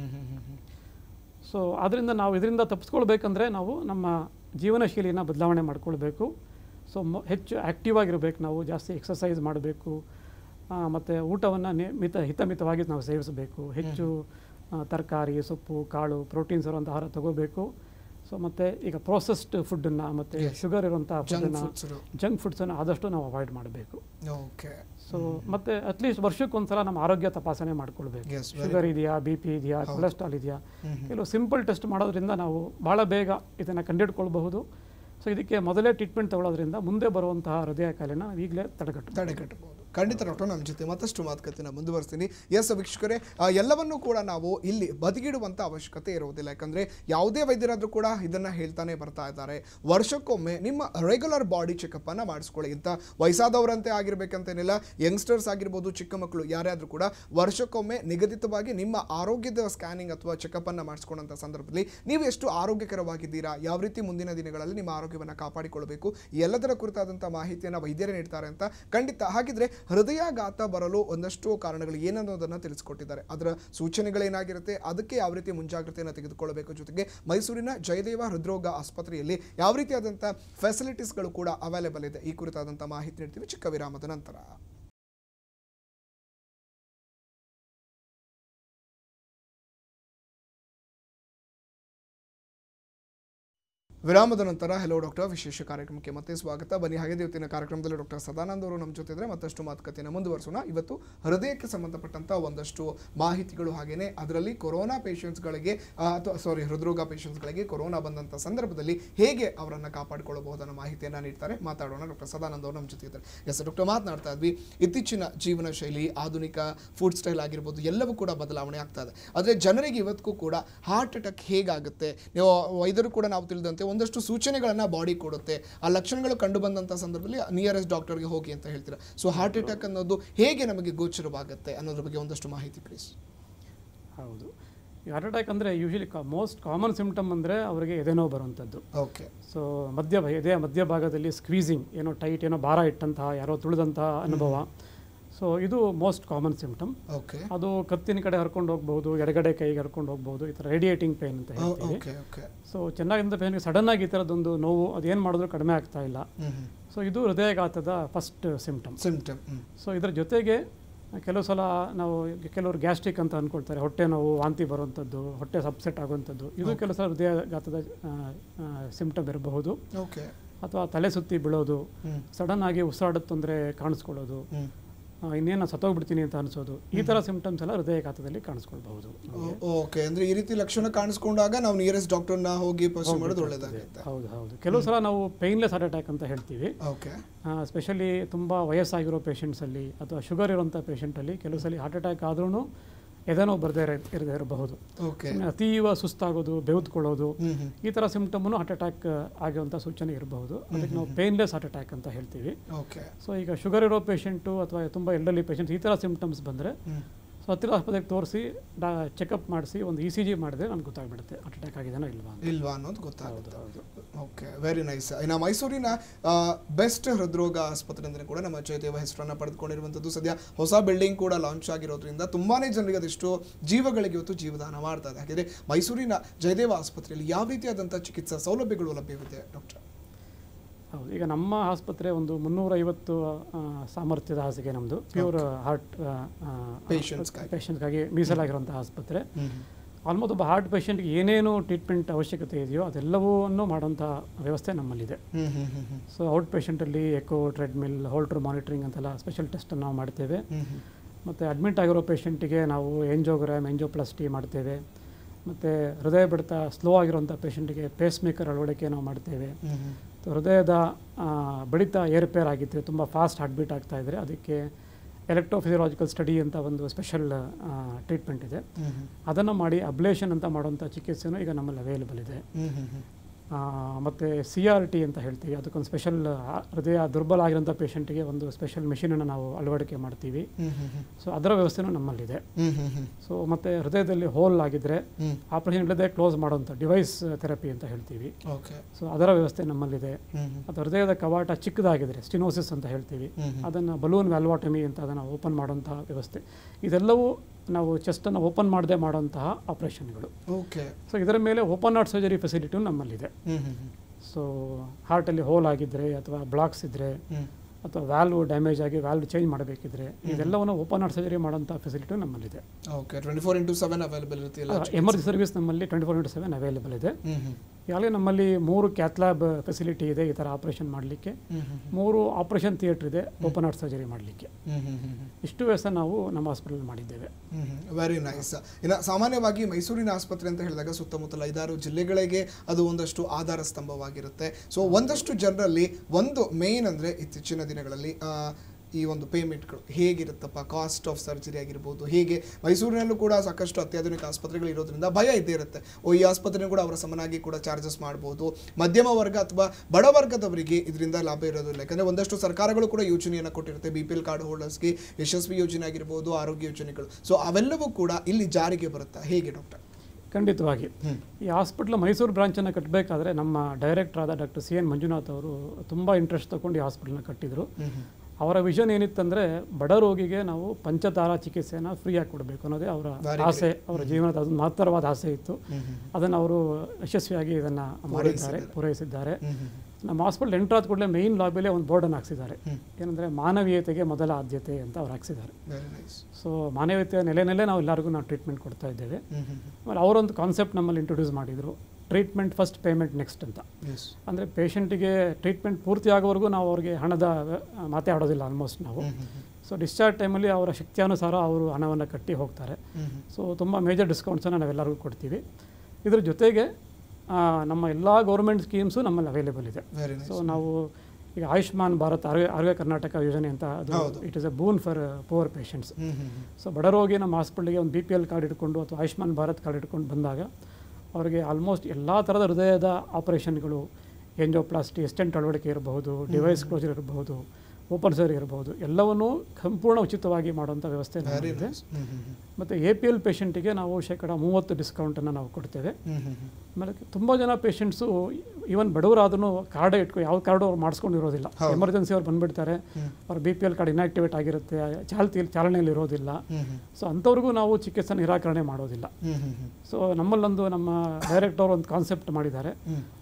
ಸೊ ಆದ್ದರಿಂದ ನಾವು ಇದರಿಂದ ತಪ್ಪಿಸ್ಕೊಳ್ಬೇಕಂದ್ರೆ ನಾವು ನಮ್ಮ ಜೀವನ ಶೈಲಿನ ಬದಲಾವಣೆ ಮಾಡ್ಕೊಳ್ಬೇಕು. ಸೊ ಹೆಚ್ಚು ಆ್ಯಕ್ಟಿವ್ ಆಗಿರಬೇಕು, ನಾವು ಜಾಸ್ತಿ ಎಕ್ಸಸೈಸ್ ಮಾಡಬೇಕು, ಮತ್ತು ಊಟವನ್ನು ಮಿತ ಹಿತಮಿತವಾಗಿ ನಾವು ಸೇವಿಸಬೇಕು. ಹೆಚ್ಚು ತರಕಾರಿ, ಸೊಪ್ಪು, ಕಾಳು, ಪ್ರೋಟೀನ್ಸ್ ಇರುವಂಥ ಆಹಾರ ತಗೋಬೇಕು. ಸೊ ಮತ್ತು ಈಗ ಪ್ರೊಸೆಸ್ಡ್ ಫುಡ್ಡನ್ನು ಮತ್ತು ಶುಗರ್ ಇರುವಂಥ ಫುಡ್ಡನ್ನು, ಜಂಕ್ ಫುಡ್ಸನ್ನು ಆದಷ್ಟು ನಾವು ಅವಾಯ್ಡ್ ಮಾಡಬೇಕು. ಓಕೆ. ಸೊ ಮತ್ತು ಅಟ್ಲೀಸ್ಟ್ ವರ್ಷಕ್ಕೊಂದ್ಸಲ ನಮ್ಮ ಆರೋಗ್ಯ ತಪಾಸಣೆ ಮಾಡ್ಕೊಳ್ಬೇಕು. ಶುಗರ್ ಇದೆಯಾ, ಬಿ ಪಿ ಇದೆಯಾ, ಕೊಲೆಸ್ಟ್ರಾಲ್ ಇದೆಯಾ, ಕೆಲವು ಸಿಂಪಲ್ ಟೆಸ್ಟ್ ಮಾಡೋದ್ರಿಂದ ನಾವು ಭಾಳ ಬೇಗ ಇದನ್ನು ಕಂಡುಹಿಡ್ಕೊಳ್ಬಹುದು. ಸೊ ಇದಕ್ಕೆ ಮೊದಲೇ ಟ್ರೀಟ್ಮೆಂಟ್ ತಗೊಳ್ಳೋದ್ರಿಂದ ಮುಂದೆ ಬರುವಂತಹ ಹೃದಯ ಕಾಯಿಲೆನ ಈಗಲೇ ತಡೆಗಟ್ಟು ತಡೆಗಟ್ಟಬಹುದು. ಖಂಡಿತ ಡಾಕ್ಟರ್, ನಮ್ಮ ಜೊತೆ ಮತ್ತಷ್ಟು ಮಾತುಕತೆನ ಮುಂದುವರಿಸ್ತೀನಿ. ಎಸ್ ವೀಕ್ಷಕರೇ, ಎಲ್ಲವನ್ನೂ ಕೂಡ ನಾವು ಇಲ್ಲಿ ಬದಿಗಿಡುವಂಥ ಅವಶ್ಯಕತೆ ಇರುವುದಿಲ್ಲ. ಯಾಕಂದರೆ ಯಾವುದೇ ವೈದ್ಯರಾದರೂ ಕೂಡ ಇದನ್ನು ಹೇಳ್ತಾನೆ ಬರ್ತಾ ಇದ್ದಾರೆ, ವರ್ಷಕ್ಕೊಮ್ಮೆ ನಿಮ್ಮ ರೆಗ್ಯುಲರ್ ಬಾಡಿ ಚೆಕಪ್ಪನ್ನು ಮಾಡಿಸ್ಕೊಳ್ಳಿ. ಇಂಥ ವಯಸ್ಸಾದವರಂತೆ ಆಗಿರಬೇಕಂತೇನಿಲ್ಲ, ಯಂಗ್ಸ್ಟರ್ಸ್ ಆಗಿರ್ಬೋದು, ಚಿಕ್ಕ ಮಕ್ಕಳು ಯಾರೇ ಆದರೂ ಕೂಡ ವರ್ಷಕ್ಕೊಮ್ಮೆ ನಿಗದಿತವಾಗಿ ನಿಮ್ಮ ಆರೋಗ್ಯದ ಸ್ಕ್ಯಾನಿಂಗ್ ಅಥವಾ ಚೆಕಪ್ಪನ್ನು ಮಾಡಿಸ್ಕೊಂಡಂಥ ಸಂದರ್ಭದಲ್ಲಿ ನೀವು ಎಷ್ಟು ಆರೋಗ್ಯಕರವಾಗಿದ್ದೀರಾ, ಯಾವ ರೀತಿ ಮುಂದಿನ ದಿನಗಳಲ್ಲಿ ನಿಮ್ಮ ಆರೋಗ್ಯವನ್ನು ಕಾಪಾಡಿಕೊಳ್ಳಬೇಕು, ಎಲ್ಲದರ ಕುರಿತಾದಂಥ ಮಾಹಿತಿಯನ್ನು ವೈದ್ಯರೇ ನೀಡ್ತಾರೆ ಅಂತ ಖಂಡಿತ. ಹಾಗಿದ್ರೆ ಹೃದಯಾಘಾತ ಬರಲು ಒಂದಷ್ಟು ಕಾರಣಗಳು ಏನನ್ನೋದನ್ನು ತಿಳಿಸ್ಕೊಟ್ಟಿದ್ದಾರೆ. ಅದರ ಸೂಚನೆಗಳೇನಾಗಿರುತ್ತೆ, ಅದಕ್ಕೆ ಯಾವ ರೀತಿ ಮುಂಜಾಗ್ರತೆಯನ್ನು ತೆಗೆದುಕೊಳ್ಳಬೇಕು, ಜೊತೆಗೆ ಮೈಸೂರಿನ ಜಯದೇವ ಹೃದ್ರೋಗ ಆಸ್ಪತ್ರೆಯಲ್ಲಿ ಯಾವ ರೀತಿಯಾದಂಥ ಫೆಸಿಲಿಟೀಸ್ಗಳು ಕೂಡ ಅವೈಲೇಬಲ್ ಇದೆ, ಈ ಕುರಿತಾದಂಥ ಮಾಹಿತಿ ನೀಡ್ತೀವಿ ಚಿಕ್ಕ ವಿರಾಮದ ನಂತರ. ವಿರಾಮದ ನಂತರ ಹೆಲೋ ಡಾಕ್ಟರ್ ವಿಶೇಷ ಕಾರ್ಯಕ್ರಮಕ್ಕೆ ಮತ್ತೆ ಸ್ವಾಗತ. ಬನ್ನಿ, ಹಾಗೆ ಇವತ್ತಿನ ಕಾರ್ಯಕ್ರಮದಲ್ಲಿ ಡಾಕ್ಟರ್ ಸದಾನಂದ್ ಅವರು ನಮ್ಮ ಜೊತೆ ಇದ್ದಾರೆ. ಮತ್ತಷ್ಟು ಮಾತುಕತೆಯನ್ನು ಮುಂದುವರಿಸೋಣ. ಇವತ್ತು ಹೃದಯಕ್ಕೆ ಸಂಬಂಧಪಟ್ಟಂಥ ಒಂದಷ್ಟು ಮಾಹಿತಿಗಳು, ಹಾಗೆಯೇ ಅದರಲ್ಲಿ ಕೊರೋನಾ ಪೇಷಂಟ್ಸ್ಗಳಿಗೆ ಅಥವಾ ಸಾರಿ ಹೃದ್ರೋಗ ಪೇಷಂಟ್ಸ್ಗಳಿಗೆ ಕೊರೋನಾ ಬಂದಂಥ ಸಂದರ್ಭದಲ್ಲಿ ಹೇಗೆ ಅವರನ್ನು ಕಾಪಾಡಿಕೊಳ್ಳಬಹುದು ಅನ್ನೋ ಮಾಹಿತಿಯನ್ನು ನೀಡ್ತಾರೆ. ಮಾತಾಡೋಣ. ಡಾಕ್ಟರ್ ಸದಾನಂದ್ ಅವರು ನಮ್ಮ ಜೊತೆ ಇದ್ದಾರೆ. ಎಸ್ ಡಾಕ್ಟರ್, ಮಾತನಾಡ್ತಾ ಇದ್ವಿ, ಇತ್ತೀಚಿನ ಜೀವನ ಶೈಲಿ, ಆಧುನಿಕ ಫುಡ್ ಸ್ಟೈಲ್ ಆಗಿರ್ಬೋದು, ಎಲ್ಲವೂ ಕೂಡ ಬದಲಾವಣೆ ಆಗ್ತಾ ಇದೆ. ಆದರೆ ಜನರಿಗೆ ಇವತ್ತಿಗೂ ಕೂಡ ಹಾರ್ಟ್ ಅಟ್ಯಾಕ್ ಹೇಗಾಗುತ್ತೆ, ನೀವು ವೈದ್ಯರು ಕೂಡ ನಾವು ತಿಳಿದಂತೆ ಒಂದಷ್ಟು ಸೂಚನೆಗಳನ್ನು ಬಾಡಿ ಕೊಡುತ್ತೆ. ಆ ಲಕ್ಷಣಗಳು ಕಂಡು ಬಂದಂಥ ಸಂದರ್ಭದಲ್ಲಿ ನಿಯರೆಸ್ಟ್ ಡಾಕ್ಟರ್ಗೆ ಹೋಗಿ ಅಂತ ಹೇಳ್ತೀರಾ. ಸೊ ಹಾರ್ಟ್ ಅಟ್ಯಾಕ್ ಅನ್ನೋದು ಹೇಗೆ ನಮಗೆ ಗೋಚರವಾಗುತ್ತೆ ಅನ್ನೋದ್ರ ಬಗ್ಗೆ ಒಂದಷ್ಟು ಮಾಹಿತಿ ಪ್ಲೀಸ್. ಹೌದು, ಹಾರ್ಟ್ ಅಟ್ಯಾಕ್ ಅಂದರೆ ಯೂಶಲಿ ಮೋಸ್ಟ್ ಕಾಮನ್ ಸಿಂಪ್ಟಮ್ ಅಂದರೆ ಅವರಿಗೆ ಎದೆನೋವು ಬರುವಂಥದ್ದು. ಓಕೆ. ಸೊ ಮಧ್ಯ ಎದೆಯ ಮಧ್ಯಭಾಗದಲ್ಲಿ ಸ್ಕ್ವೀಸಿಂಗ್, ಏನೋ ಟೈಟ್, ಏನೋ ಭಾರ ಇಟ್ಟಂತಹ, ಯಾರೋ ತುಳಿದಂತಹ ಅನುಭವ. ಸೊ ಇದು ಮೋಸ್ಟ್ ಕಾಮನ್ ಸಿಂಪ್ಟಮ್. ಓಕೆ. ಅದು ಕತ್ತಿನ ಕಡೆ ಹರ್ಕೊಂಡು ಹೋಗ್ಬಹುದು, ಎಡಗಡೆ ಕೈಗೆ ಹರ್ಕೊಂಡು ಹೋಗ್ಬಹುದು. ಈ ಥರ ರೇಡಿಯೇಟಿಂಗ್ ಪೇನ್ ಅಂತ ಹೇಳ್ತೀವಿ. ಸೊ ಚೆನ್ನಾಗಿಂದ ಪೇನ್ ಸಡನ್ ಆಗಿ ಈ ಥರದೊಂದು ನೋವು ಅದೇನು ಮಾಡಿದ್ರು ಕಡಿಮೆ ಆಗ್ತಾ ಇಲ್ಲ. ಸೊ ಇದು ಹೃದಯಾಘಾತದ ಫಸ್ಟ್ ಸಿಂಪ್ಟಮ್ ಸಿಂಪ್ಟಮ್ ಸೊ ಇದರ ಜೊತೆಗೆ ಕೆಲವು ಸಲ ನಾವು ಕೆಲವರು ಗ್ಯಾಸ್ಟ್ರಿಕ್ ಅಂತ ಅಂದ್ಕೊಳ್ತಾರೆ, ಹೊಟ್ಟೆ ನೋವು, ವಾಂತಿ ಬರುವಂಥದ್ದು, ಹೊಟ್ಟೆ ಸಬ್ಸೆಟ್ ಆಗುವಂಥದ್ದು, ಇದು ಕೆಲವು ಸಲ ಹೃದಯಾಘಾತದ ಸಿಂಪ್ಟಮ್ ಇರಬಹುದು. ಅಥವಾ ತಲೆ ಸುತ್ತಿ ಬೀಳೋದು, ಸಡನ್ ಆಗಿ ಉಸಿರಾಡೋ ತೊಂದರೆ ಕಾಣಿಸ್ಕೊಳ್ಳೋದು, ಇನ್ನೇನು ಸತ್ತೋಗ್ಬಿಡ್ತೀನಿ ಅಂತ ಅನಿಸೋದು, ಈ ಥರ ಸಿಂಪ್ಟಮ್ಸ್ ಎಲ್ಲ ಹೃದಯಾಘಾತದಲ್ಲಿ ಕಾಣಿಸ್ಕೊಳ್ಬಹುದು. ಓಕೆ, ಅಂದ್ರೆ ಈ ರೀತಿ ಲಕ್ಷಣ ಕಾಣಿಸ್ಕೊಂಡಾಗ ನಾವು ನಿಯರೆಸ್ಟ್ ಡಾಕ್ಟರ್ನ ಹೋಗಿ ಪರೀಕ್ಷೆ ಮಾಡೋದು ಒಳ್ಳೆಯದಾಗುತ್ತೆ. ಹೌದು ಹೌದು ಕೆಲವು ಸಲ ನಾವು ಪೇನ್ಲೆಸ್ ಹಾರ್ಟ್ ಅಟ್ಯಾಕ್ ಅಂತ ಹೇಳ್ತೀವಿ. ಓಕೆ, ಸ್ಪೆಷಲಿ ತುಂಬ ವಯಸ್ಸಾಗಿರೋ ಪೇಷಂಟ್ಸಲ್ಲಿ ಅಥವಾ ಶುಗರ್ ಇರೋಂಥ ಪೇಷಂಟಲ್ಲಿ ಕೆಲವು ಸಲ ಹಾರ್ಟ್ ಅಟ್ಯಾಕ್ ಆದ್ರೂ ಎದೇನೋ ಬರದೇ ಇರದೇ ಇರಬಹುದು. ಅತೀವ ಸುಸ್ತಾಗೋದು, ಬೆವತ್ಕೊಳ್ಳೋದು, ಈ ಥರ ಸಿಂಪ್ಟಮ್ನು ಹಾರ್ಟ್ ಅಟ್ಯಾಕ್ ಆಗುವಂಥ ಸೂಚನೆ ಇರಬಹುದು. ಅದಕ್ಕೆ ನಾವು ಪೇನ್ಲೆಸ್ ಹಾರ್ಟ್ ಅಟ್ಯಾಕ್ ಅಂತ ಹೇಳ್ತೀವಿ. ಸೊ ಈಗ ಶುಗರ್ ಇರೋ ಪೇಷಂಟು ಅಥವಾ ತುಂಬ ಎಲ್ಡರ್ಲಿ ಪೇಷಂಟ್ಸ್ ಈ ಥರ ಸಿಂಪ್ಟಮ್ಸ್ ಬಂದರೆ ಸೊ ಹತ್ತಿರ ಆಸ್ಪತ್ರೆಗೆ ತೋರಿಸಿ ಡಾ ಚೆಕಪ್ ಮಾಡಿಸಿ ಒಂದು ಇ ಸಿ ಜಿ ಮಾಡಿದ್ರೆ ನನಗೆ ಗೊತ್ತಾಗ್ಬಿಡುತ್ತೆ ಹಾರ್ಟ್ ಅಟ್ಯಾಕ್ ಆಗಿದೆನೋ ಇಲ್ವಾ ಇಲ್ವಾ ಅನ್ನೋದು ಗೊತ್ತಾಗುತ್ತೆ. Okay, very nice. ಇನ್ನು ಮೈಸೂರಿನ ಬೆಸ್ಟ್ ಹೃದ್ರೋಗ ಆಸ್ಪತ್ರೆ ಅಂದರೆ ಕೂಡ ನಮ್ಮ ಜಯದೇವ ಹೆಸರನ್ನು ಪಡೆದುಕೊಂಡಿರುವಂಥದ್ದು. ಸದ್ಯ ಹೊಸ ಬಿಲ್ಡಿಂಗ್ ಕೂಡ ಲಾಂಚ್ ಆಗಿರೋದ್ರಿಂದ ತುಂಬಾನೇ ಜನರಿಗೆ ಅದೆಷ್ಟು ಜೀವಗಳಿಗೆ ಇವತ್ತು ಜೀವದಾನ ಮಾಡ್ತಾ ಇದೆ. ಹಾಗೆ ಮೈಸೂರಿನ ಜಯದೇವ ಆಸ್ಪತ್ರೆಯಲ್ಲಿ ಯಾವ ರೀತಿಯಾದಂಥ ಚಿಕಿತ್ಸಾ ಸೌಲಭ್ಯಗಳು ಲಭ್ಯವಿದೆ ಡಾಕ್ಟರ್? ಹೌದು, ಈಗ ನಮ್ಮ ಆಸ್ಪತ್ರೆ ಒಂದು ಮುನ್ನೂರೈವತ್ತು ಸಾಮರ್ಥ್ಯದ ಹಾಸಿಗೆ ನಮ್ಮದು ಪ್ಯೂರ್ ಹಾರ್ಟ್ ಪೇಷಂಟ್ಸ್ಗಾಗಿ ಮೀಸಲಾಗಿರುವಂಥ ಆಸ್ಪತ್ರೆ. ಆಲ್ಮೋಸ್ಟ್ ಒಬ್ಬ ಹಾರ್ಟ್ ಪೇಷಂಟ್ಗೆ ಏನೇನು ಟ್ರೀಟ್ಮೆಂಟ್ ಅವಶ್ಯಕತೆ ಇದೆಯೋ ಅದೆಲ್ಲವನ್ನೂ ಮಾಡೋಂಥ ವ್ಯವಸ್ಥೆ ನಮ್ಮಲ್ಲಿದೆ. ಸೊ ಔಟ್ ಪೇಷಂಟಲ್ಲಿ ಎಕೋ, ಟ್ರೆಡ್ಮಿಲ್, ಹೋಲ್ಟರ್ ಮಾನಿಟರಿಂಗ್ ಅಂತೆಲ್ಲ ಸ್ಪೆಷಲ್ ಟೆಸ್ಟನ್ನು ನಾವು ಮಾಡ್ತೇವೆ. ಮತ್ತು ಅಡ್ಮಿಟ್ ಆಗಿರೋ ಪೇಷಂಟಿಗೆ ನಾವು ಎಂಜೋಗ್ರಾಮ್, ಎಂಜೋಪ್ಲಾಸ್ಟಿ ಮಾಡ್ತೇವೆ. ಮತ್ತು ಹೃದಯ ಬಡಿತ ಸ್ಲೋ ಆಗಿರೋಂಥ ಪೇಷಂಟಿಗೆ ಪೇಸ್ ಮೇಕರ್ ಅಳವಡಿಕೆ ನಾವು ಮಾಡ್ತೇವೆ. ಹೃದಯದ ಬಡಿತ ಏರ್ಪೇರ್ ಆಗಿದ್ದರೆ, ತುಂಬ ಫಾಸ್ಟ್ ಹಾರ್ಟ್ ಬೀಟ್ ಆಗ್ತಾ ಇದ್ದರೆ ಅದಕ್ಕೆ ಎಲೆಕ್ಟ್ರೋಫಿಸಿಯಾಲಜಿಕಲ್ ಸ್ಟಡಿ ಅಂತ ಒಂದು ಸ್ಪೆಷಲ್ ಟ್ರೀಟ್ಮೆಂಟ್ ಇದೆ. ಅದನ್ನು ಮಾಡಿ ಅಬ್ಲೇಷನ್ ಅಂತ ಮಾಡುವಂಥ ಚಿಕಿತ್ಸೆನೂ ಈಗ ನಮ್ಮಲ್ಲಿ ಅವೈಲೇಬಲ್ ಇದೆ. ಮತ್ತು ಸಿ ಆರ್ ಟಿ ಅಂತ ಹೇಳ್ತೀವಿ, ಅದಕ್ಕೊಂದು ಸ್ಪೆಷಲ್ ಹೃದಯ ದುರ್ಬಲ ಆಗಿರೋಂಥ ಪೇಷಂಟಿಗೆ ಒಂದು ಸ್ಪೆಷಲ್ ಮೆಷಿನನ್ನು ನಾವು ಅಳವಡಿಕೆ ಮಾಡ್ತೀವಿ. ಸೊ ಅದರ ವ್ಯವಸ್ಥೆನೂ ನಮ್ಮಲ್ಲಿದೆ. ಸೊ ಮತ್ತು ಹೃದಯದಲ್ಲಿ ಹೋಲ್ ಆಗಿದ್ದರೆ ಆಪರೇಷನ್ ಇಲ್ಲದೆ ಕ್ಲೋಸ್ ಮಾಡುವಂಥ ಡಿವೈಸ್ ಥೆರಪಿ ಅಂತ ಹೇಳ್ತೀವಿ. ಸೊ ಅದರ ವ್ಯವಸ್ಥೆ ನಮ್ಮಲ್ಲಿದೆ. ಮತ್ತು ಹೃದಯದ ಕವಾಟ ಚಿಕ್ಕದಾಗಿದ್ದರೆ ಸ್ಟಿನೋಸಿಸ್ ಅಂತ ಹೇಳ್ತೀವಿ, ಅದನ್ನು ಬಲೂನ್ ವ್ಯಾಲ್ವಾಟಮಿ ಅಂತ ಅದನ್ನು ಓಪನ್ ಮಾಡುವಂಥ ವ್ಯವಸ್ಥೆ. ಇದೆಲ್ಲವೂ ನಾವು ಚೆಸ್ಟನ್ನು ಓಪನ್ ಮಾಡದೆ ಮಾಡುವಂತಹ ಆಪರೇಷನ್ಗಳು. ಓಕೆ, ಸೊ ಇದರ ಮೇಲೆ ಓಪನ್ ಹಾರ್ಟ್ ಸರ್ಜರಿ ಫೆಸಿಲಿಟಿಯೂ ನಮ್ಮಲ್ಲಿದೆ. ಸೊ ಹಾರ್ಟಲ್ಲಿ ಹೋಲ್ ಆಗಿದ್ದರೆ ಅಥವಾ ಬ್ಲಾಕ್ಸ್ ಇದ್ದರೆ ಅಥವಾ ವ್ಯಾಲ್ವ್ ಡ್ಯಾಮೇಜ್ ಆಗಿ ವ್ಯಾಲ್ವ್ ಚೇಂಜ್ ಮಾಡಬೇಕಿದ್ರೆ ಇದೆಲ್ಲವನ್ನು ಓಪನ್ ಹಾರ್ಟ್ ಸರ್ಜರಿ ಮಾಡುವಂಥ ಫೆಸಿಲಿಟಿ ನಮ್ಮಲ್ಲಿದೆ. Okay, twenty four into seven available ಇರುತ್ತೆ. ಎಮರ್ಜೆನ್ಸಿ ಸರ್ವಿಸ್ ನಮ್ಮಲ್ಲಿ twenty four into seven available ಇದೆ. ಈಗಾಗಲೇ ನಮ್ಮಲ್ಲಿ ಮೂರು ಕ್ಯಾಥ್ಲ್ಯಾಬ್ ಫೆಸಿಲಿಟಿ ಇದೆ ಈ ಥರ ಆಪರೇಷನ್ ಮಾಡಲಿಕ್ಕೆ. ಮೂರು ಆಪರೇಷನ್ ಥಿಯೇಟರ್ ಇದೆ ಓಪನ್ ಹಾರ್ಟ್ ಸರ್ಜರಿ ಮಾಡಲಿಕ್ಕೆ. ಇಷ್ಟು ವ್ಯವಸ್ಥೆ ನಾವು ನಮ್ಮ ಹಾಸ್ಪಿಟಲ್ ಮಾಡಿದ್ದೇವೆ. Very nice. ಇನ್ನು ಸಾಮಾನ್ಯವಾಗಿ ಮೈಸೂರಿನ ಆಸ್ಪತ್ರೆ ಅಂತ ಹೇಳಿದಾಗ ಸುತ್ತಮುತ್ತಲ ಐದಾರು ಜಿಲ್ಲೆಗಳಿಗೆ ಅದು ಒಂದಷ್ಟು ಆಧಾರ ಸ್ತಂಭವಾಗಿರುತ್ತೆ. ಸೊ ಒಂದಷ್ಟು ಜನರಲ್ಲಿ ಒಂದು ಮೇನ್ ಅಂದರೆ ಇತ್ತೀಚಿನ ದಿನಗಳಲ್ಲಿ ಈ ಒಂದು ಪೇಮೆಂಟ್ಗಳು ಹೇಗಿರುತ್ತಪ್ಪ, ಕಾಸ್ಟ್ ಆಫ್ ಸರ್ಜರಿ ಆಗಿರ್ಬೋದು, ಹೇಗೆ ಮೈಸೂರಿನಲ್ಲೂ ಕೂಡ ಸಾಕಷ್ಟು ಅತ್ಯಾಧುನಿಕ ಆಸ್ಪತ್ರೆಗಳು ಇರೋದ್ರಿಂದ ಭಯ ಇದ್ದೇ ಇರುತ್ತೆ. ಓ ಈ ಆಸ್ಪತ್ರೆ ಕೂಡ ಅವರ ಸಮನಾಗಿ ಕೂಡ ಚಾರ್ಜಸ್ ಮಾಡ್ಬೋದು. ಮಧ್ಯಮ ವರ್ಗ ಅಥವಾ ಬಡವರ್ಗದವರಿಗೆ ಇದರಿಂದ ಲಾಭ ಇರೋದಿಲ್ಲ. ಯಾಕಂದರೆ ಒಂದಷ್ಟು ಸರ್ಕಾರಗಳು ಕೂಡ ಯೋಜನೆಯನ್ನು ಕೊಟ್ಟಿರುತ್ತೆ, ಬಿ ಪಿ ಎಲ್ ಕಾರ್ಡ್ ಹೋಲ್ಡರ್ಸ್ಗೆ ಯಶಸ್ವಿ ಯೋಜನೆ ಆಗಿರ್ಬೋದು, ಆರೋಗ್ಯ ಯೋಜನೆಗಳು. ಸೊ ಅವೆಲ್ಲವೂ ಕೂಡ ಇಲ್ಲಿ ಜಾರಿಗೆ ಬರುತ್ತಾ, ಹೇಗೆ ಡಾಕ್ಟರ್? ಖಂಡಿತವಾಗಿ ಈ ಹಾಸ್ಪಿಟ್ಲ್ ಮೈಸೂರು ಬ್ರಾಂಚನ್ನು ಕಟ್ಟಬೇಕಾದ್ರೆ ನಮ್ಮ ಡೈರೆಕ್ಟರ್ ಆದ ಡಾಕ್ಟರ್ ಸಿ ಎನ್ ಮಂಜುನಾಥ್ ಅವರು ತುಂಬ ಇಂಟ್ರೆಸ್ಟ್ ತಗೊಂಡು ಈ ಹಾಸ್ಪಿಟಲ್ನ ಕಟ್ಟಿದರು. ಅವರ ವಿಷನ್ ಏನಿತ್ತಂದರೆ ಬಡ ರೋಗಿಗೆ ನಾವು ಪಂಚತಾರಾ ಚಿಕಿತ್ಸೆಯನ್ನು ಫ್ರೀಯಾಗಿ ಕೊಡಬೇಕು ಅನ್ನೋದೇ ಅವರ ಆಸೆ, ಅವರ ಜೀವನದ ಅದೊಂದು ಮಹತ್ತರವಾದ ಆಸೆ ಇತ್ತು. ಅದನ್ನು ಅವರು ಯಶಸ್ವಿಯಾಗಿ ಇದನ್ನು ಮಾಡಿದ್ದಾರೆ, ಪೂರೈಸಿದ್ದಾರೆ. ನಮ್ಮ ಹಾಸ್ಪಿಟಲ್ ಎಂಟರ್ ಆದ ಕೂಡಲೇ ಮೇಯ್ನ್ ಲಾಬಿಲೇ ಒಂದು ಬೋರ್ಡನ್ನು ಹಾಕ್ಸಿದ್ದಾರೆ, ಏನಂದರೆ ಮಾನವೀಯತೆಗೆ ಮೊದಲ ಆದ್ಯತೆ ಅಂತ ಅವ್ರು ಹಾಕ್ಸಿದ್ದಾರೆ. ಸೊ ಮಾನವೀಯತೆಯ ನೆಲೆನಲ್ಲೇ ನಾವು ಎಲ್ಲರಿಗೂ ನಾವು ಟ್ರೀಟ್ಮೆಂಟ್ ಕೊಡ್ತಾ ಇದ್ದೇವೆ. ಆಮೇಲೆ ಅವರೊಂದು ಕಾನ್ಸೆಪ್ಟ್ ನಮ್ಮಲ್ಲಿ ಇಂಟ್ರೊಡ್ಯೂಸ್ ಮಾಡಿದರು, ಟ್ರೀಟ್ಮೆಂಟ್ ಫಸ್ಟ್ ಪೇಮೆಂಟ್ ನೆಕ್ಸ್ಟ್ ಅಂತ. ಅಂದರೆ ಪೇಷಂಟಿಗೆ ಟ್ರೀಟ್ಮೆಂಟ್ ಪೂರ್ತಿ ಆಗೋವರೆಗೂ ನಾವು ಅವ್ರಿಗೆ ಹಣದ ಮಾತೇ ಆಡೋದಿಲ್ಲ ಆಲ್ಮೋಸ್ಟ್ ನಾವು. ಸೊ ಡಿಸ್ಚಾರ್ಜ್ ಟೈಮಲ್ಲಿ ಅವರ ಶಕ್ತಿಯಾನುಸಾರ ಅವರು ಹಣವನ್ನು ಕಟ್ಟಿ ಹೋಗ್ತಾರೆ. ಸೊ ತುಂಬ ಮೇಜರ್ ಡಿಸ್ಕೌಂಟ್ಸನ್ನು ನಾವೆಲ್ಲರಿಗೂ ಕೊಡ್ತೀವಿ. ಇದ್ರ ಜೊತೆಗೆ ನಮ್ಮ ಎಲ್ಲ ಗೌರ್ಮೆಂಟ್ ಸ್ಕೀಮ್ಸು ನಮ್ಮಲ್ಲಿ ಅವೈಲೇಬಲ್ ಇದೆ. ಸೊ ನಾವು ಈಗ ಆಯುಷ್ಮಾನ್ ಭಾರತ್ ಆರೋಗ್ಯ ಆರೋಗ್ಯ ಕರ್ನಾಟಕ ಯೋಜನೆ ಅಂತ, ಅದು it is a boon for poor patients. So ಬಡ ರೋಗಿ ನಮ್ಮ ಹಾಸ್ಪಿಟಲ್ಗೆ ಒಂದು ಬಿ ಪಿ ಎಲ್ ಕಾರ್ಡ್ ಇಟ್ಕೊಂಡು ಅಥವಾ ಆಯುಷ್ಮಾನ್ ಭಾರತ್ ಕಾರ್ಡ್ ಇಟ್ಕೊಂಡು ಬಂದಾಗ ಅವರಿಗೆ ಆಲ್ಮೋಸ್ಟ್ ಎಲ್ಲ ಥರದ ಹೃದಯದ ಆಪರೇಷನ್ಗಳು, ಎಂಜೋಪ್ಲಾಸ್ಟಿ, ಸ್ಟೆಂಟ್ ಅಳವಡಿಕೆ ಇರಬಹುದು, ಡಿವೈಸ್ ಕ್ಲೋಸರ್ ಇರಬಹುದು, ಓಪನ್ ಸರ್ಜರಿ ಇರಬಹುದು, ಎಲ್ಲವನ್ನೂ ಸಂಪೂರ್ಣ ಉಚಿತವಾಗಿ ಮಾಡುವಂಥ ವ್ಯವಸ್ಥೆ ಇದೆ. ಮತ್ತು ಎ ಪಿ ಎಲ್ ಪೇಷಂಟಿಗೆ ನಾವು ಶೇಕಡ ಮೂವತ್ತು ಡಿಸ್ಕೌಂಟನ್ನು ನಾವು ಕೊಡ್ತೇವೆ. ಆಮೇಲೆ ತುಂಬ ಜನ ಪೇಷಂಟ್ಸು ಈವನ್ ಬಡವರಾದ್ರೂ ಕಾರ್ಡೇ ಇಟ್ಕೊ ಯಾವ ಕಾರ್ಡು ಅವ್ರು ಮಾಡಿಸ್ಕೊಂಡಿರೋದಿಲ್ಲ. ಎಮರ್ಜೆನ್ಸಿ ಅವ್ರು ಬಂದುಬಿಡ್ತಾರೆ, ಅವ್ರ B P L card inactivate ಆಗಿರುತ್ತೆ, ಚಾಲ್ತಿ ಚಾಲನೆಯಲ್ಲಿ ಇರೋದಿಲ್ಲ. ಸೊ ಅಂಥವ್ರಿಗೂ ನಾವು ಚಿಕಿತ್ಸೆ ನಿರಾಕರಣೆ ಮಾಡೋದಿಲ್ಲ. ಸೊ ನಮ್ಮಲ್ಲೊಂದು ನಮ್ಮ ಡೈರೆಕ್ಟರ್ ಒಂದು ಕಾನ್ಸೆಪ್ಟ್ ಮಾಡಿದ್ದಾರೆ,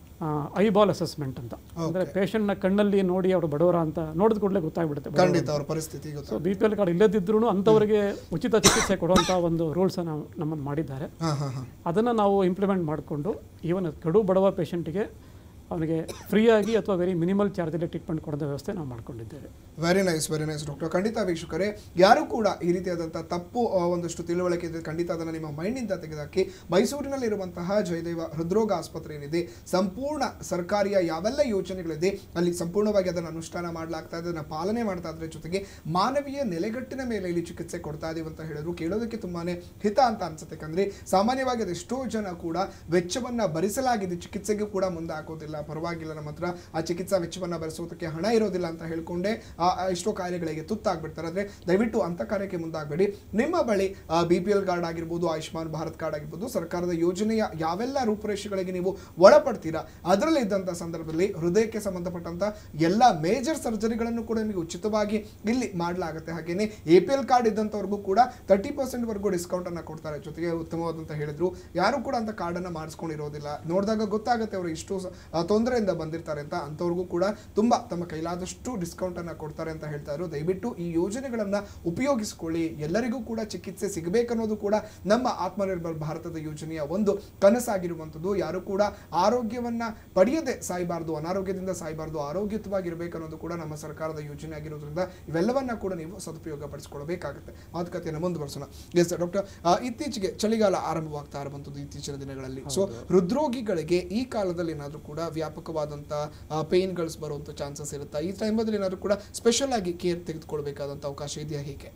ಐ ಬಾಲ್ ಅಸೆಸ್ಮೆಂಟ್ ಅಂತ. ಅಂದರೆ ಪೇಷಂಟ್ನ ಕಣ್ಣಲ್ಲಿ ನೋಡಿ ಅವರು ಬಡವರ ಅಂತ ನೋಡಿದ ಕೂಡಲೇ ಗೊತ್ತಾಗ್ಬಿಡುತ್ತೆ. So B P L card ಇಲ್ಲದಿದ್ರೂ ಅಂಥವರಿಗೆ ಉಚಿತ ಚಿಕಿತ್ಸೆ ಕೊಡುವಂಥ ಒಂದು ರೂಲ್ಸನ್ನು ನಮ್ಮನ್ನು ಮಾಡಿದ್ದಾರೆ. ಅದನ್ನು ನಾವು ಇಂಪ್ಲಿಮೆಂಟ್ ಮಾಡಿಕೊಂಡು ಈವನ್ ಕಡು ಬಡವ ಪೇಷಂಟಿಗೆ ಅವನಿಗೆ ಫ್ರೀಯಾಗಿ ಅಥವಾ ವೆರಿ ಮಿನಿಮಲ್ ಚಾರ್ಜಲ್ಲಿ ಟ್ರೀಟ್ಮೆಂಟ್ ಕೊಡೋ ವ್ಯವಸ್ಥೆ ನಾವು ಮಾಡ್ಕೊಂಡಿದ್ದೇವೆ. Very nice very nice doctor. ಖಂಡಿತ ವೀಕ್ಷಕರೇ, ಯಾರು ಕೂಡ ಈ ರೀತಿಯಾದಂಥ ತಪ್ಪು ಒಂದಷ್ಟು ತಿಳುವಳಿಕೆ ಇದೆ, ಖಂಡಿತ ಅದನ್ನು ನಿಮ್ಮ ಮೈಂಡಿಂದ ತೆಗೆದಾಕಿ ಮೈಸೂರಿನಲ್ಲಿರುವಂತಹ ಜಯದೇವ ಹೃದ್ರೋಗ ಆಸ್ಪತ್ರೆ ಏನಿದೆ, ಸಂಪೂರ್ಣ ಸರ್ಕಾರಿಯ ಯಾವೆಲ್ಲ ಯೋಜನೆಗಳಿದೆ ಅಲ್ಲಿ ಸಂಪೂರ್ಣವಾಗಿ ಅದನ್ನು ಅನುಷ್ಠಾನ ಮಾಡಲಾಗ್ತಾ ಇದೆ, ಅದನ್ನು ಪಾಲನೆ ಮಾಡ್ತಾ ಇದ್ರೆ, ಜೊತೆಗೆ ಮಾನವೀಯ ನೆಲೆಗಟ್ಟಿನ ಮೇಲೆ ಇಲ್ಲಿ ಚಿಕಿತ್ಸೆ ಕೊಡ್ತಾ ಇದೀವಿ ಅಂತ ಹೇಳಿದ್ರು ಕೇಳೋದಕ್ಕೆ ತುಂಬಾನೇ ಹಿತ ಅಂತ ಅನ್ಸುತ್ತೆ. ಯಾಕಂದ್ರೆ ಸಾಮಾನ್ಯವಾಗಿ ಅದೆಷ್ಟೋ ಜನ ಕೂಡ ವೆಚ್ಚವನ್ನ ಭರಿಸಲಾಗಿದೆ, ಚಿಕಿತ್ಸೆಗೂ ಕೂಡ ಮುಂದೆ ಹಾಕೋದಿಲ್ಲ, ಪರವಾಗಿಲ್ಲ ನಮ್ಮ ಹತ್ರ ಆ ಚಿಕಿತ್ಸಾ ವೆಚ್ಚವನ್ನ ಭರಿಸೋದಕ್ಕೆ ಹಣ ಇರೋದಿಲ್ಲ ಅಂತ ಹೇಳ್ಕೊಂಡೆ ಎಷ್ಟೋ ಕಾಯಿಲೆಗಳಿಗೆ ತುತ್ತಾಗ್ಬಿಡ್ತಾರೆ. ಆದ್ರೆ ದಯವಿಟ್ಟು ಅಂತ ಕಾರ್ಯಕ್ಕೆ ಮುಂದಾಗಬೇಡಿ. ನಿಮ್ಮ ಬಳಿ ಬಿ ಪಿ ಎಲ್ ಕಾರ್ಡ್ ಆಗಿರ್ಬೋದು, ಆಯುಷ್ಮಾನ್ ಭಾರತ್ ಕಾರ್ಡ್ ಆಗಿರ್ಬೋದು, ಸರ್ಕಾರದ ಯೋಜನೆಯ ಯಾವೆಲ್ಲ ರೂಪುರೇಷೆಗಳಿಗೆ ನೀವು ಒಳಪಡ್ತೀರಾ ಅದರಲ್ಲಿ ಇದ್ದಂಥ ಸಂದರ್ಭದಲ್ಲಿ ಹೃದಯಕ್ಕೆ ಸಂಬಂಧಪಟ್ಟಂತ ಎಲ್ಲ ಮೇಜರ್ ಸರ್ಜರಿಗಳನ್ನು ಕೂಡ ನಿಮಗೆ ಉಚಿತವಾಗಿ ಇಲ್ಲಿ ಮಾಡಲಾಗುತ್ತೆ. ಹಾಗೇನೆ ಎ ಪಿ ಎಲ್ ಕಾರ್ಡ್ ಇದ್ದಂಥವ್ರಿಗೂ ಕೂಡ ತರ್ಟಿ ಪರ್ಸೆಂಟ್ ವರೆಗೂ ಡಿಸ್ಕೌಂಟ್ ಅನ್ನ ಕೊಡ್ತಾರೆ. ಜೊತೆಗೆ ಉತ್ತಮವಾದಂತ ಹೇಳಿದ್ರು, ಯಾರು ಕೂಡ ಅಂತ ಕಾರ್ಡ್ ಅನ್ನ ಮಾಡಿಸ್ಕೊಂಡಿರೋದಿಲ್ಲ, ನೋಡಿದಾಗ ಗೊತ್ತಾಗುತ್ತೆ ಅವರು ಇಷ್ಟು ತೊಂದರೆಯಿಂದ ಬಂದಿರ್ತಾರೆ ಅಂತ. ಅಂಥವ್ರಿಗೂ ಕೂಡ ತುಂಬಾ ತಮ್ಮ ಕೈಲಾದಷ್ಟು ಡಿಸ್ಕೌಂಟ್ ಅನ್ನ ಕೊಡ್ತಾರೆ ಅಂತ ಹೇಳ್ತಾ ಇದ್ರು. ದಯವಿಟ್ಟು ಈ ಯೋಜನೆಗಳನ್ನ ಉಪಯೋಗಿಸಿಕೊಳ್ಳಿ. ಎಲ್ಲರಿಗೂ ಕೂಡ ಚಿಕಿತ್ಸೆ ಸಿಗಬೇಕನ್ನೋದು ಕೂಡ ನಮ್ಮ ಆತ್ಮನಿರ್ಭರ್ ಭಾರತದ ಯೋಜನೆಯ ಒಂದು ಕನಸಾಗಿರುವಂಥದ್ದು. ಯಾರು ಕೂಡ ಆರೋಗ್ಯವನ್ನ ಪಡೆಯದೆ ಸಾಯಬಾರ್ದು, ಅನಾರೋಗ್ಯದಿಂದ ಸಾಯಬಾರ್ದು, ಆರೋಗ್ಯಯುತವಾಗಿರ್ಬೇಕನ್ನೋದು ಕೂಡ ನಮ್ಮ ಸರ್ಕಾರದ ಯೋಜನೆ ಆಗಿರೋದ್ರಿಂದ ಇವೆಲ್ಲವನ್ನ ಕೂಡ ನೀವು ಸದುಪಯೋಗ ಪಡಿಸಿಕೊಳ್ಳಬೇಕಾಗುತ್ತೆ. ಮಾತುಕತೆಯನ್ನು ಮುಂದುವರಿಸೋಣ. ಎಸ್ ಡಾಕ್ಟರ್, ಇತ್ತೀಚೆಗೆ ಚಳಿಗಾಲ ಆರಂಭವಾಗ್ತಾ ಇರುವಂಥದ್ದು ಇತ್ತೀಚಿನ ದಿನಗಳಲ್ಲಿ. ಸೊ ಹೃದ್ರೋಗಿಗಳಿಗೆ ಈ ಕಾಲದಲ್ಲಿ ಏನಾದರೂ ಕೂಡ ವ್ಯಾಪಕವಾದಂಥ ಪೇನ್ಗಳು ಬರುವಂಥ ಚಾನ್ಸಸ್ ಇರುತ್ತೆ. ಈ ಟೈಮಲ್ಲಿ ಏನಾದರೂ ಕೂಡ ಸ್ಪೆಷಲ್ ಆಗಿ ಕೇರ್ ತೆಗೆದುಕೊಳ್ಬೇಕಾದಂಥ ಅವಕಾಶ ಇದೆಯಾ, ಹೇಗೆ?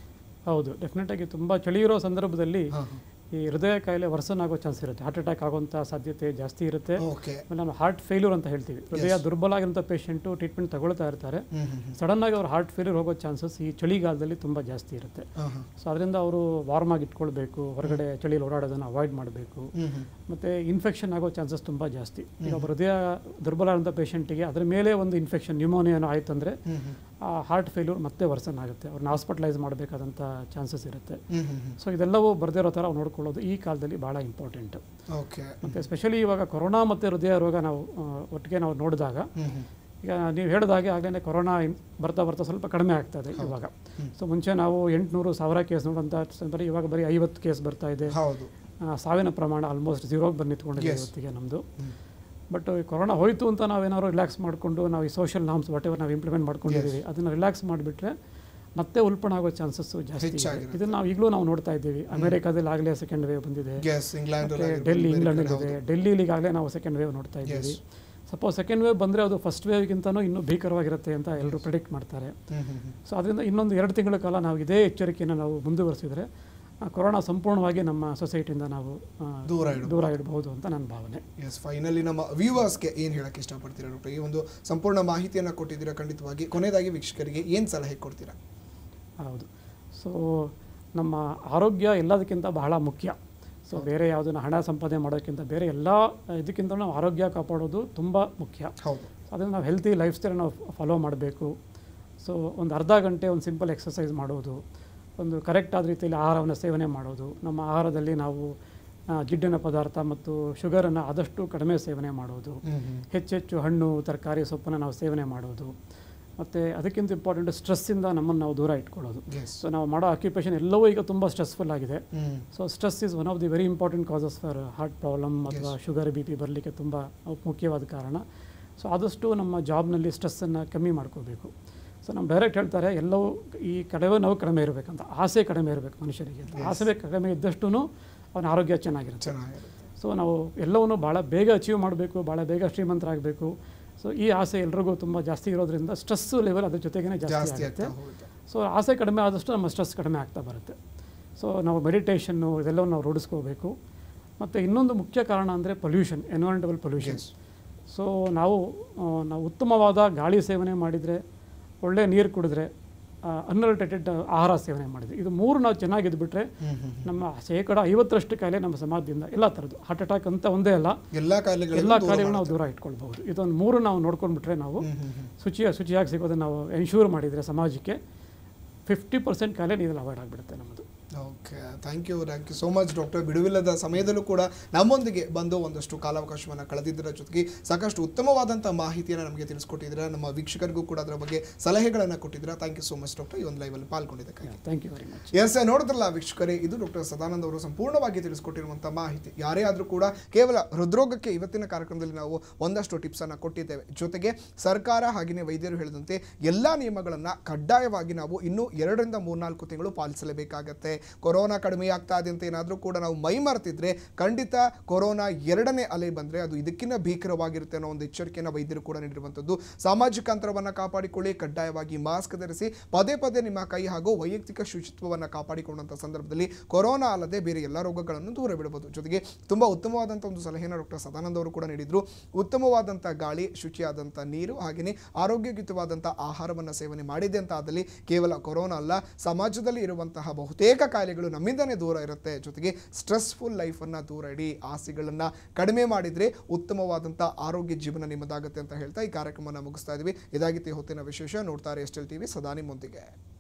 ಹೌದು, ಡೆಫಿನೆಟ್ ಆಗಿ ತುಂಬ ಚಳಿ ಇರೋ ಸಂದರ್ಭದಲ್ಲಿ ಈ ಹೃದಯ ಕಾಯಿಲೆ ವರ್ಸನ್ ಆಗೋ ಚಾನ್ಸ್ ಇರುತ್ತೆ, ಹಾರ್ಟ್ ಅಟ್ಯಾಕ್ ಆಗುವಂಥ ಸಾಧ್ಯತೆ ಜಾಸ್ತಿ ಇರುತ್ತೆ. ಆಮೇಲೆ ನಾವು ಹಾರ್ಟ್ ಫೇಲ್ಯೂರ್ ಅಂತ ಹೇಳ್ತೀವಿ, ಹೃದಯ ದುರ್ಬಲ ಆಗಿರೋಂಥ ಪೇಷಂಟು ಟ್ರೀಟ್ಮೆಂಟ್ ತಗೊಳ್ತಾ ಇರ್ತಾರೆ, ಸಡನ್ ಆಗಿ ಅವ್ರು ಹಾರ್ಟ್ ಫೇಲ್ಯೂರ್ ಹೋಗೋ ಚಾನ್ಸಸ್ ಈ ಚಳಿಗಾಲದಲ್ಲಿ ತುಂಬ ಜಾಸ್ತಿ ಇರುತ್ತೆ. ಸೊ ಅದರಿಂದ ಅವರು ವಾರ್ಮ್ ಆಗಿ ಇಟ್ಕೊಳ್ಬೇಕು, ಹೊರಗಡೆ ಚಳಿಯಲ್ಲಿ ಓಡಾಡೋದನ್ನು ಅವಾಯ್ಡ್ ಮಾಡಬೇಕು. ಮತ್ತು ಇನ್ಫೆಕ್ಷನ್ ಆಗೋ ಚಾನ್ಸಸ್ ತುಂಬ ಜಾಸ್ತಿ. ಈಗ ಹೃದಯ ದುರ್ಬಲ ಆಗಿರೋಂಥ ಪೇಷಂಟಿಗೆ ಅದ್ರ ಮೇಲೆ ಒಂದು ಇನ್ಫೆಕ್ಷನ್ ನ್ಯೂಮೋನಿಯಾ ಆಯ್ತು ಅಂದರೆ ಆ ಹಾರ್ಟ್ ಫೇಲ್ಯೂರ್ ಮತ್ತೆ ವರ್ಸನ್ ಆಗುತ್ತೆ, ಅವ್ರನ್ನ ಹಾಸ್ಪಿಟಲೈಸ್ ಮಾಡಬೇಕಾದಂಥ ಚಾನ್ಸಸ್ ಇರುತ್ತೆ. ಸೊ ಇದೆಲ್ಲವೂ ಬರದಿರೋ ಥರ ನೋಡ್ಕೊಳ್ಳೋದು ಈ ಕಾಲದಲ್ಲಿ ಭಾಳ ಇಂಪಾರ್ಟೆಂಟ್. ಮತ್ತು ಎಸ್ಪೆಷಲಿ ಇವಾಗ ಕೊರೋನಾ ಮತ್ತು ಹೃದಯ ರೋಗ ನಾವು ಒಟ್ಟಿಗೆ ನಾವು ನೋಡಿದಾಗ, ಈಗ ನೀವು ಹೇಳಿದಾಗೆ ಆಗಲೇ ಕೊರೋನಾ ಬರ್ತಾ ಬರ್ತಾ ಸ್ವಲ್ಪ ಕಡಿಮೆ ಆಗ್ತದೆ ಇವಾಗ. ಸೊ ಮುಂಚೆ ನಾವು ಎಂಟುನೂರು ಸಾವಿರ ಕೇಸ್ ನೋಡೋಂಥ ಬರೀ ಇವಾಗ ಬರೀ ಐವತ್ತು ಕೇಸ್ ಬರ್ತಾ ಇದೆ. ಸಾವಿನ ಪ್ರಮಾಣ ಆಲ್ಮೋಸ್ಟ್ ಝೀರೋಗೆ ಬಂದು ನಿಂತ್ಕೊಂಡಿದೆ ಇವತ್ತಿಗೆ ನಮ್ಮದು. ಬಟ್ ಕೊರೋನಾ ಹೋಯಿತು ಅಂತ ನಾವೇನಾದ್ರು ರಿಲ್ಯಾಕ್ಸ್ ಮಾಡಿಕೊಂಡು ನಾವು ಈ ಸೋಷಿಯಲ್ ನಾರ್ಮ್ಸ್ ವಾಟ್ ಎವರ್ ನಾವು ಇಂಪ್ಲಿಮೆಂಟ್ ಮಾಡ್ಕೊಂಡಿದ್ದೀವಿ ಅದನ್ನು ರಿಲ್ಯಾಕ್ಸ್ ಮಾಡಿಬಿಟ್ರೆ ಮತ್ತೆ ಉಲ್ಪಣ ಆಗೋ ಚಾನ್ಸಸ್ಸು ಜಾಸ್ತಿ. ಇದನ್ನು ನಾವು ಈಗಲೂ ನಾವು ನೋಡ್ತಾ ಇದ್ದೀವಿ. ಅಮೆರಿಕಾದಲ್ಲಿ ಆಗಲೇ ಸೆಕೆಂಡ್ ವೇವ್ ಬಂದಿದೆ, ಡೆಲ್ಲಿ ಇಂಗ್ಲೆಂಡಲ್ಲಿದೆ, ಡೆಲ್ಲಿಲಿ ಈಗಾಗಲೇ ನಾವು ಸೆಕೆಂಡ್ ವೇವ್ ನೋಡ್ತಾ ಇದ್ದೀವಿ. ಸಪೋಸ್ ಸೆಕೆಂಡ್ ವೇವ್ ಬಂದರೆ ಅದು ಫಸ್ಟ್ ವೇವ್ಗಿಂತನೂ ಇನ್ನೂ ಭೀಕರವಾಗಿರುತ್ತೆ ಅಂತ ಎಲ್ಲರೂ ಪ್ರೆಡಿಕ್ಟ್ ಮಾಡ್ತಾರೆ. ಸೊ ಅದರಿಂದ ಇನ್ನೊಂದು ಎರಡು ತಿಂಗಳ ಕಾಲ ನಾವು ಇದೇ ಎಚ್ಚರಿಕೆಯನ್ನು ನಾವು ಮುಂದುವರಿಸಿದರೆ ಕೊರೋನಾ ಸಂಪೂರ್ಣವಾಗಿ ನಮ್ಮ ಸೊಸೈಟಿಯಿಂದ ನಾವು ದೂರ ದೂರ ಇಡಬಹುದು ಅಂತ ನನ್ನ ಭಾವನೆ. ಎಸ್, ಫೈನಲಿ ನಮ್ಮ ವ್ಯೂವರ್ಸ್ಗೆ ಏನು ಹೇಳಕ್ಕೆ ಇಷ್ಟಪಡ್ತೀರಾ ಡಾಕ್ಟರ್? ಈ ಒಂದು ಸಂಪೂರ್ಣ ಮಾಹಿತಿಯನ್ನು ಕೊಟ್ಟಿದ್ದೀರಾ, ಖಂಡಿತವಾಗಿ ಕೊನೆಯದಾಗಿ ವೀಕ್ಷಕರಿಗೆ ಏನು ಸಲಹೆ ಕೊಡ್ತೀರಾ? ಹೌದು, ಸೊ ನಮ್ಮ ಆರೋಗ್ಯ ಎಲ್ಲದಕ್ಕಿಂತ ಬಹಳ ಮುಖ್ಯ. ಸೊ ಬೇರೆ ಯಾವುದನ್ನ ಹಣ ಸಂಪಾದನೆ ಮಾಡೋಕ್ಕಿಂತ ಬೇರೆ ಎಲ್ಲ ಇದಕ್ಕಿಂತ ನಾವು ಆರೋಗ್ಯ ಕಾಪಾಡೋದು ತುಂಬ ಮುಖ್ಯ. ಹೌದು, ಅದನ್ನು ನಾವು ಹೆಲ್ತಿ ಲೈಫ್ ಸ್ಟೈಲ್ ನಾವು ಫಾಲೋ ಮಾಡಬೇಕು. ಸೊ ಒಂದು ಅರ್ಧ ಗಂಟೆ ಒಂದು ಸಿಂಪಲ್ ಎಕ್ಸಸೈಸ್ ಮಾಡೋದು, ಒಂದು ಕರೆಕ್ಟ್ ಆದ ರೀತಿಯಲ್ಲಿ ಆಹಾರವನ್ನು ಸೇವನೆ ಮಾಡೋದು, ನಮ್ಮ ಆಹಾರದಲ್ಲಿ ನಾವು ಜಿಡ್ಡಿನ ಪದಾರ್ಥ ಮತ್ತು ಶುಗರನ್ನು ಆದಷ್ಟು ಕಡಿಮೆ ಸೇವನೆ ಮಾಡೋದು, ಹೆಚ್ಚೆಚ್ಚು ಹಣ್ಣು ತರಕಾರಿ ಸೊಪ್ಪನ್ನು ನಾವು ಸೇವನೆ ಮಾಡೋದು, ಮತ್ತು ಅದಕ್ಕಿಂತ ಇಂಪಾರ್ಟೆಂಟ್ ಸ್ಟ್ರೆಸ್ಸಿಂದ ನಮ್ಮನ್ನು ನಾವು ದೂರ ಇಟ್ಕೊಳ್ಳೋದು. ಸೊ ನಾವು ಮಾಡೋ ಆಕ್ಯುಪೇಷನ್ ಎಲ್ಲವೂ ಈಗ ತುಂಬ ಸ್ಟ್ರೆಸ್ಫುಲ್ ಆಗಿದೆ. So stress is one of the very important causes for heart problem ಅಥವಾ ಶುಗರ್ ಬಿ ಪಿ ಬರಲಿಕ್ಕೆ ತುಂಬ ಮುಖ್ಯವಾದ ಕಾರಣ. ಸೊ ಆದಷ್ಟು ನಮ್ಮ ಜಾಬ್ನಲ್ಲಿ ಸ್ಟ್ರೆಸ್ಸನ್ನು ಕಮ್ಮಿ ಮಾಡ್ಕೋಬೇಕು. ಸೊ ನಮ್ಮ ಡೈರೆಕ್ಟ್ ಹೇಳ್ತಾರೆ ಎಲ್ಲವೂ ಈ ಕಡಿಮೆ ನಾವು ಕಡಿಮೆ ಇರಬೇಕಂತ, ಆಸೆ ಕಡಿಮೆ ಇರಬೇಕು ಮನುಷ್ಯರಿಗೆ ಅಂತ. ಆಸೆ ಕಡಿಮೆ ಇದ್ದಷ್ಟು ಅವನ ಆರೋಗ್ಯ ಚೆನ್ನಾಗಿರುತ್ತೆ. ಸೊ ನಾವು ಎಲ್ಲವನ್ನೂ ಭಾಳ ಬೇಗ ಅಚೀವ್ ಮಾಡಬೇಕು, ಭಾಳ ಬೇಗ ಶ್ರೀಮಂತರಾಗಬೇಕು. ಸೊ ಈ ಆಸೆ ಎಲ್ರಿಗೂ ತುಂಬ ಜಾಸ್ತಿ ಇರೋದ್ರಿಂದ ಸ್ಟ್ರೆಸ್ಸು ಲೆವೆಲ್ ಅದ್ರ ಜೊತೆಗೇ ಜಾಸ್ತಿ ಆಗುತ್ತೆ. ಸೊ ಆಸೆ ಕಡಿಮೆ ಆದಷ್ಟು ನಮ್ಮ ಸ್ಟ್ರೆಸ್ ಕಡಿಮೆ ಆಗ್ತಾ ಬರುತ್ತೆ. ಸೊ ನಾವು ಮೆಡಿಟೇಷನ್ನು ಇದೆಲ್ಲವನ್ನು ನಾವು ರೂಢಿಸ್ಕೋಬೇಕು. ಮತ್ತು ಇನ್ನೊಂದು ಮುಖ್ಯ ಕಾರಣ ಅಂದರೆ ಪೊಲ್ಯೂಷನ್, ಎನ್ವೈರನ್ಮೆಂಟಲ್ ಪೊಲ್ಯೂಷನ್ಸ್. ಸೊ ನಾವು ನಾವು ಉತ್ತಮವಾದ ಗಾಳಿ ಸೇವನೆ ಮಾಡಿದರೆ, ಒಳ್ಳೆ ನೀರು ಕುಡಿದ್ರೆ, ಅನ್ಅಲ್ಟರೇಟೆಡ್ ಆಹಾರ ಸೇವನೆ ಮಾಡಿದ್ವಿ, ಇದು ಮೂರು ನಾವು ಚೆನ್ನಾಗಿದ್ಬಿಟ್ರೆ ನಮ್ಮ ಶೇಕಡ ಐವತ್ತರಷ್ಟು ಕಾಯಿಲೆ ನಮ್ಮ ಸಮಾಜದಿಂದ ಎಲ್ಲ ಥರದ್ದು ಹಾರ್ಟ್ ಅಟ್ಯಾಕ್ ಅಂತ ಒಂದೇ ಅಲ್ಲ ಎಲ್ಲ ಕಾಯಿಲೆಗಳು ಎಲ್ಲ ಕಾಯಿಲೆಗಳು ನಾವು ದೂರ ಇಟ್ಕೊಳ್ಬಹುದು. ಇದೊಂದು ಮೂರು ನಾವು ನೋಡ್ಕೊಂಡ್ಬಿಟ್ರೆ ನಾವು ಶುಚಿಯ ಶುಚಿಯಾಗಿ ಸಿಗೋದನ್ನು ನಾವು ಎನ್ಶೂರ್ ಮಾಡಿದರೆ ಸಮಾಜಕ್ಕೆ ಫಿಫ್ಟಿ ಪರ್ಸೆಂಟ್ ಕಾಯಿಲೆ ನೀರಲ್ಲಿ ಅವಾಯ್ಡ್ ಆಗಿಬಿಡುತ್ತೆ ನಮ್ಮದು. Okay, thank you thank you so much doctor. ಬಿಡುವಿಲ್ಲದ ಸಮಯದಲ್ಲೂ ಕೂಡ ನಮ್ಮೊಂದಿಗೆ ಬಂದು ಒಂದಷ್ಟು ಕಾಲಾವಕಾಶವನ್ನು ಕಳೆದಿದ್ದರ ಜೊತೆಗೆ ಸಾಕಷ್ಟು ಉತ್ತಮವಾದಂಥ ಮಾಹಿತಿಯನ್ನು ನಮಗೆ ತಿಳಿಸ್ಕೊಟ್ಟಿದ್ದೀರಾ, ನಮ್ಮ ವೀಕ್ಷಕರಿಗೂ ಕೂಡ ಅದರ ಬಗ್ಗೆ ಸಲಹೆಗಳನ್ನು ಕೊಟ್ಟಿದ್ದೀರಾ. Thank you so much doctor, ಈ ಒಂದು ಲೈವಲ್ಲಿ ಪಾಲ್ಗೊಂಡಿದ್ದಕ್ಕೆ. Thank you very much. Yes ನೋಡಿದ್ರಲ್ಲ ವೀಕ್ಷಕರೇ, ಇದು ಡಾಕ್ಟರ್ ಸದಾನಂದ್ ಅವರು ಸಂಪೂರ್ಣವಾಗಿ ತಿಳಿಸ್ಕೊಟ್ಟಿರುವಂಥ ಮಾಹಿತಿ. ಯಾರೇ ಆದರೂ ಕೂಡ ಕೇವಲ ಹೃದ್ರೋಗಕ್ಕೆ ಇವತ್ತಿನ ಕಾರ್ಯಕ್ರಮದಲ್ಲಿ ನಾವು ಒಂದಷ್ಟು ಟಿಪ್ಸ್ ಅನ್ನು ಕೊಟ್ಟಿದ್ದೇವೆ. ಜೊತೆಗೆ ಸರ್ಕಾರ ಹಾಗೆಯೇ ವೈದ್ಯರು ಹೇಳಿದಂತೆ ಎಲ್ಲ ನಿಯಮಗಳನ್ನು ಕಡ್ಡಾಯವಾಗಿ ನಾವು ಇನ್ನೂ ಎರಡರಿಂದ ಮೂರ್ನಾಲ್ಕು ತಿಂಗಳು ಪಾಲಿಸಲೇಬೇಕಾಗತ್ತೆ. ಕೊರೋನಾ ಕಡಿಮೆ ಆಗ್ತಾ ಇದೆ ಅಂತ ಏನಾದರೂ ಕೂಡ ನಾವು ಮೈ ಮರೆತಿದ್ರೆ ಖಂಡಿತ ಕೊರೋನಾ ಎರಡನೇ ಅಲೆ ಬಂದರೆ ಅದು ಇದಕ್ಕಿಂತ ಭೀಕರವಾಗಿರುತ್ತೆ ಅನ್ನೋ ಒಂದು ಎಚ್ಚರಿಕೆಯನ್ನು ವೈದ್ಯರು ಕೂಡ ನೀಡಿರುವಂಥದ್ದು. ಸಾಮಾಜಿಕ ಅಂತರವನ್ನು ಕಾಪಾಡಿಕೊಳ್ಳಿ, ಕಡ್ಡಾಯವಾಗಿ ಮಾಸ್ಕ್ ಧರಿಸಿ, ಪದೇ ಪದೇ ನಿಮ್ಮ ಕೈ ಹಾಗೂ ವೈಯಕ್ತಿಕ ಶುಚಿತ್ವವನ್ನು ಕಾಪಾಡಿಕೊಂಡಂಥ ಸಂದರ್ಭದಲ್ಲಿ ಕೊರೋನಾ ಅಲ್ಲದೆ ಬೇರೆ ಎಲ್ಲ ರೋಗಗಳನ್ನು ದೂರ ಬಿಡಬಹುದು. ಜೊತೆಗೆ ತುಂಬ ಉತ್ತಮವಾದಂಥ ಒಂದು ಸಲಹೆಯನ್ನು ಡಾಕ್ಟರ್ ಸದಾನಂದ್ ಅವರು ಕೂಡ ನೀಡಿದರು. ಉತ್ತಮವಾದಂಥ ಗಾಳಿ, ಶುಚಿಯಾದಂಥ ನೀರು ಹಾಗೆಯೇ ಆರೋಗ್ಯಯುತವಾದಂಥ ಆಹಾರವನ್ನು ಸೇವನೆ ಮಾಡಿದೆ ಅಂತ ಆದಲ್ಲಿ ಕೇವಲ ಕೊರೋನಾ ಅಲ್ಲ, ಸಮಾಜದಲ್ಲಿ ಇರುವಂತಹ ಬಹುತೇಕ ಕಾಯಿಲೆಗಳು ನಮ್ಮಿಂದನೇ ದೂರ ಇರುತ್ತೆ. ಜೊತೆಗೆ ಸ್ಟ್ರೆಸ್ಫುಲ್ ಲೈಫನ್ನು ದೂರ ಇಡಿ, ಆಸೆಗಳನ್ನು ಕಡಿಮೆ ಮಾಡಿದರೆ ಉತ್ತಮವಾದಂಥ ಆರೋಗ್ಯ ಜೀವನ ನಿಮ್ಮದಾಗುತ್ತೆ ಅಂತ ಹೇಳ್ತಾ ಈ ಕಾರ್ಯಕ್ರಮವನ್ನು ಮುಗಿಸ್ತಾ ಇದ್ವಿ. ಇದಾಗಿತ್ತು ಹೊತ್ತಿನ ವಿಶೇಷ. ನೋಡ್ತಾರೆ ಎಸ್ ಎಲ್ ಟಿವಿ, ಸದಾ ನಿಮ್ಮೊಂದಿಗೆ.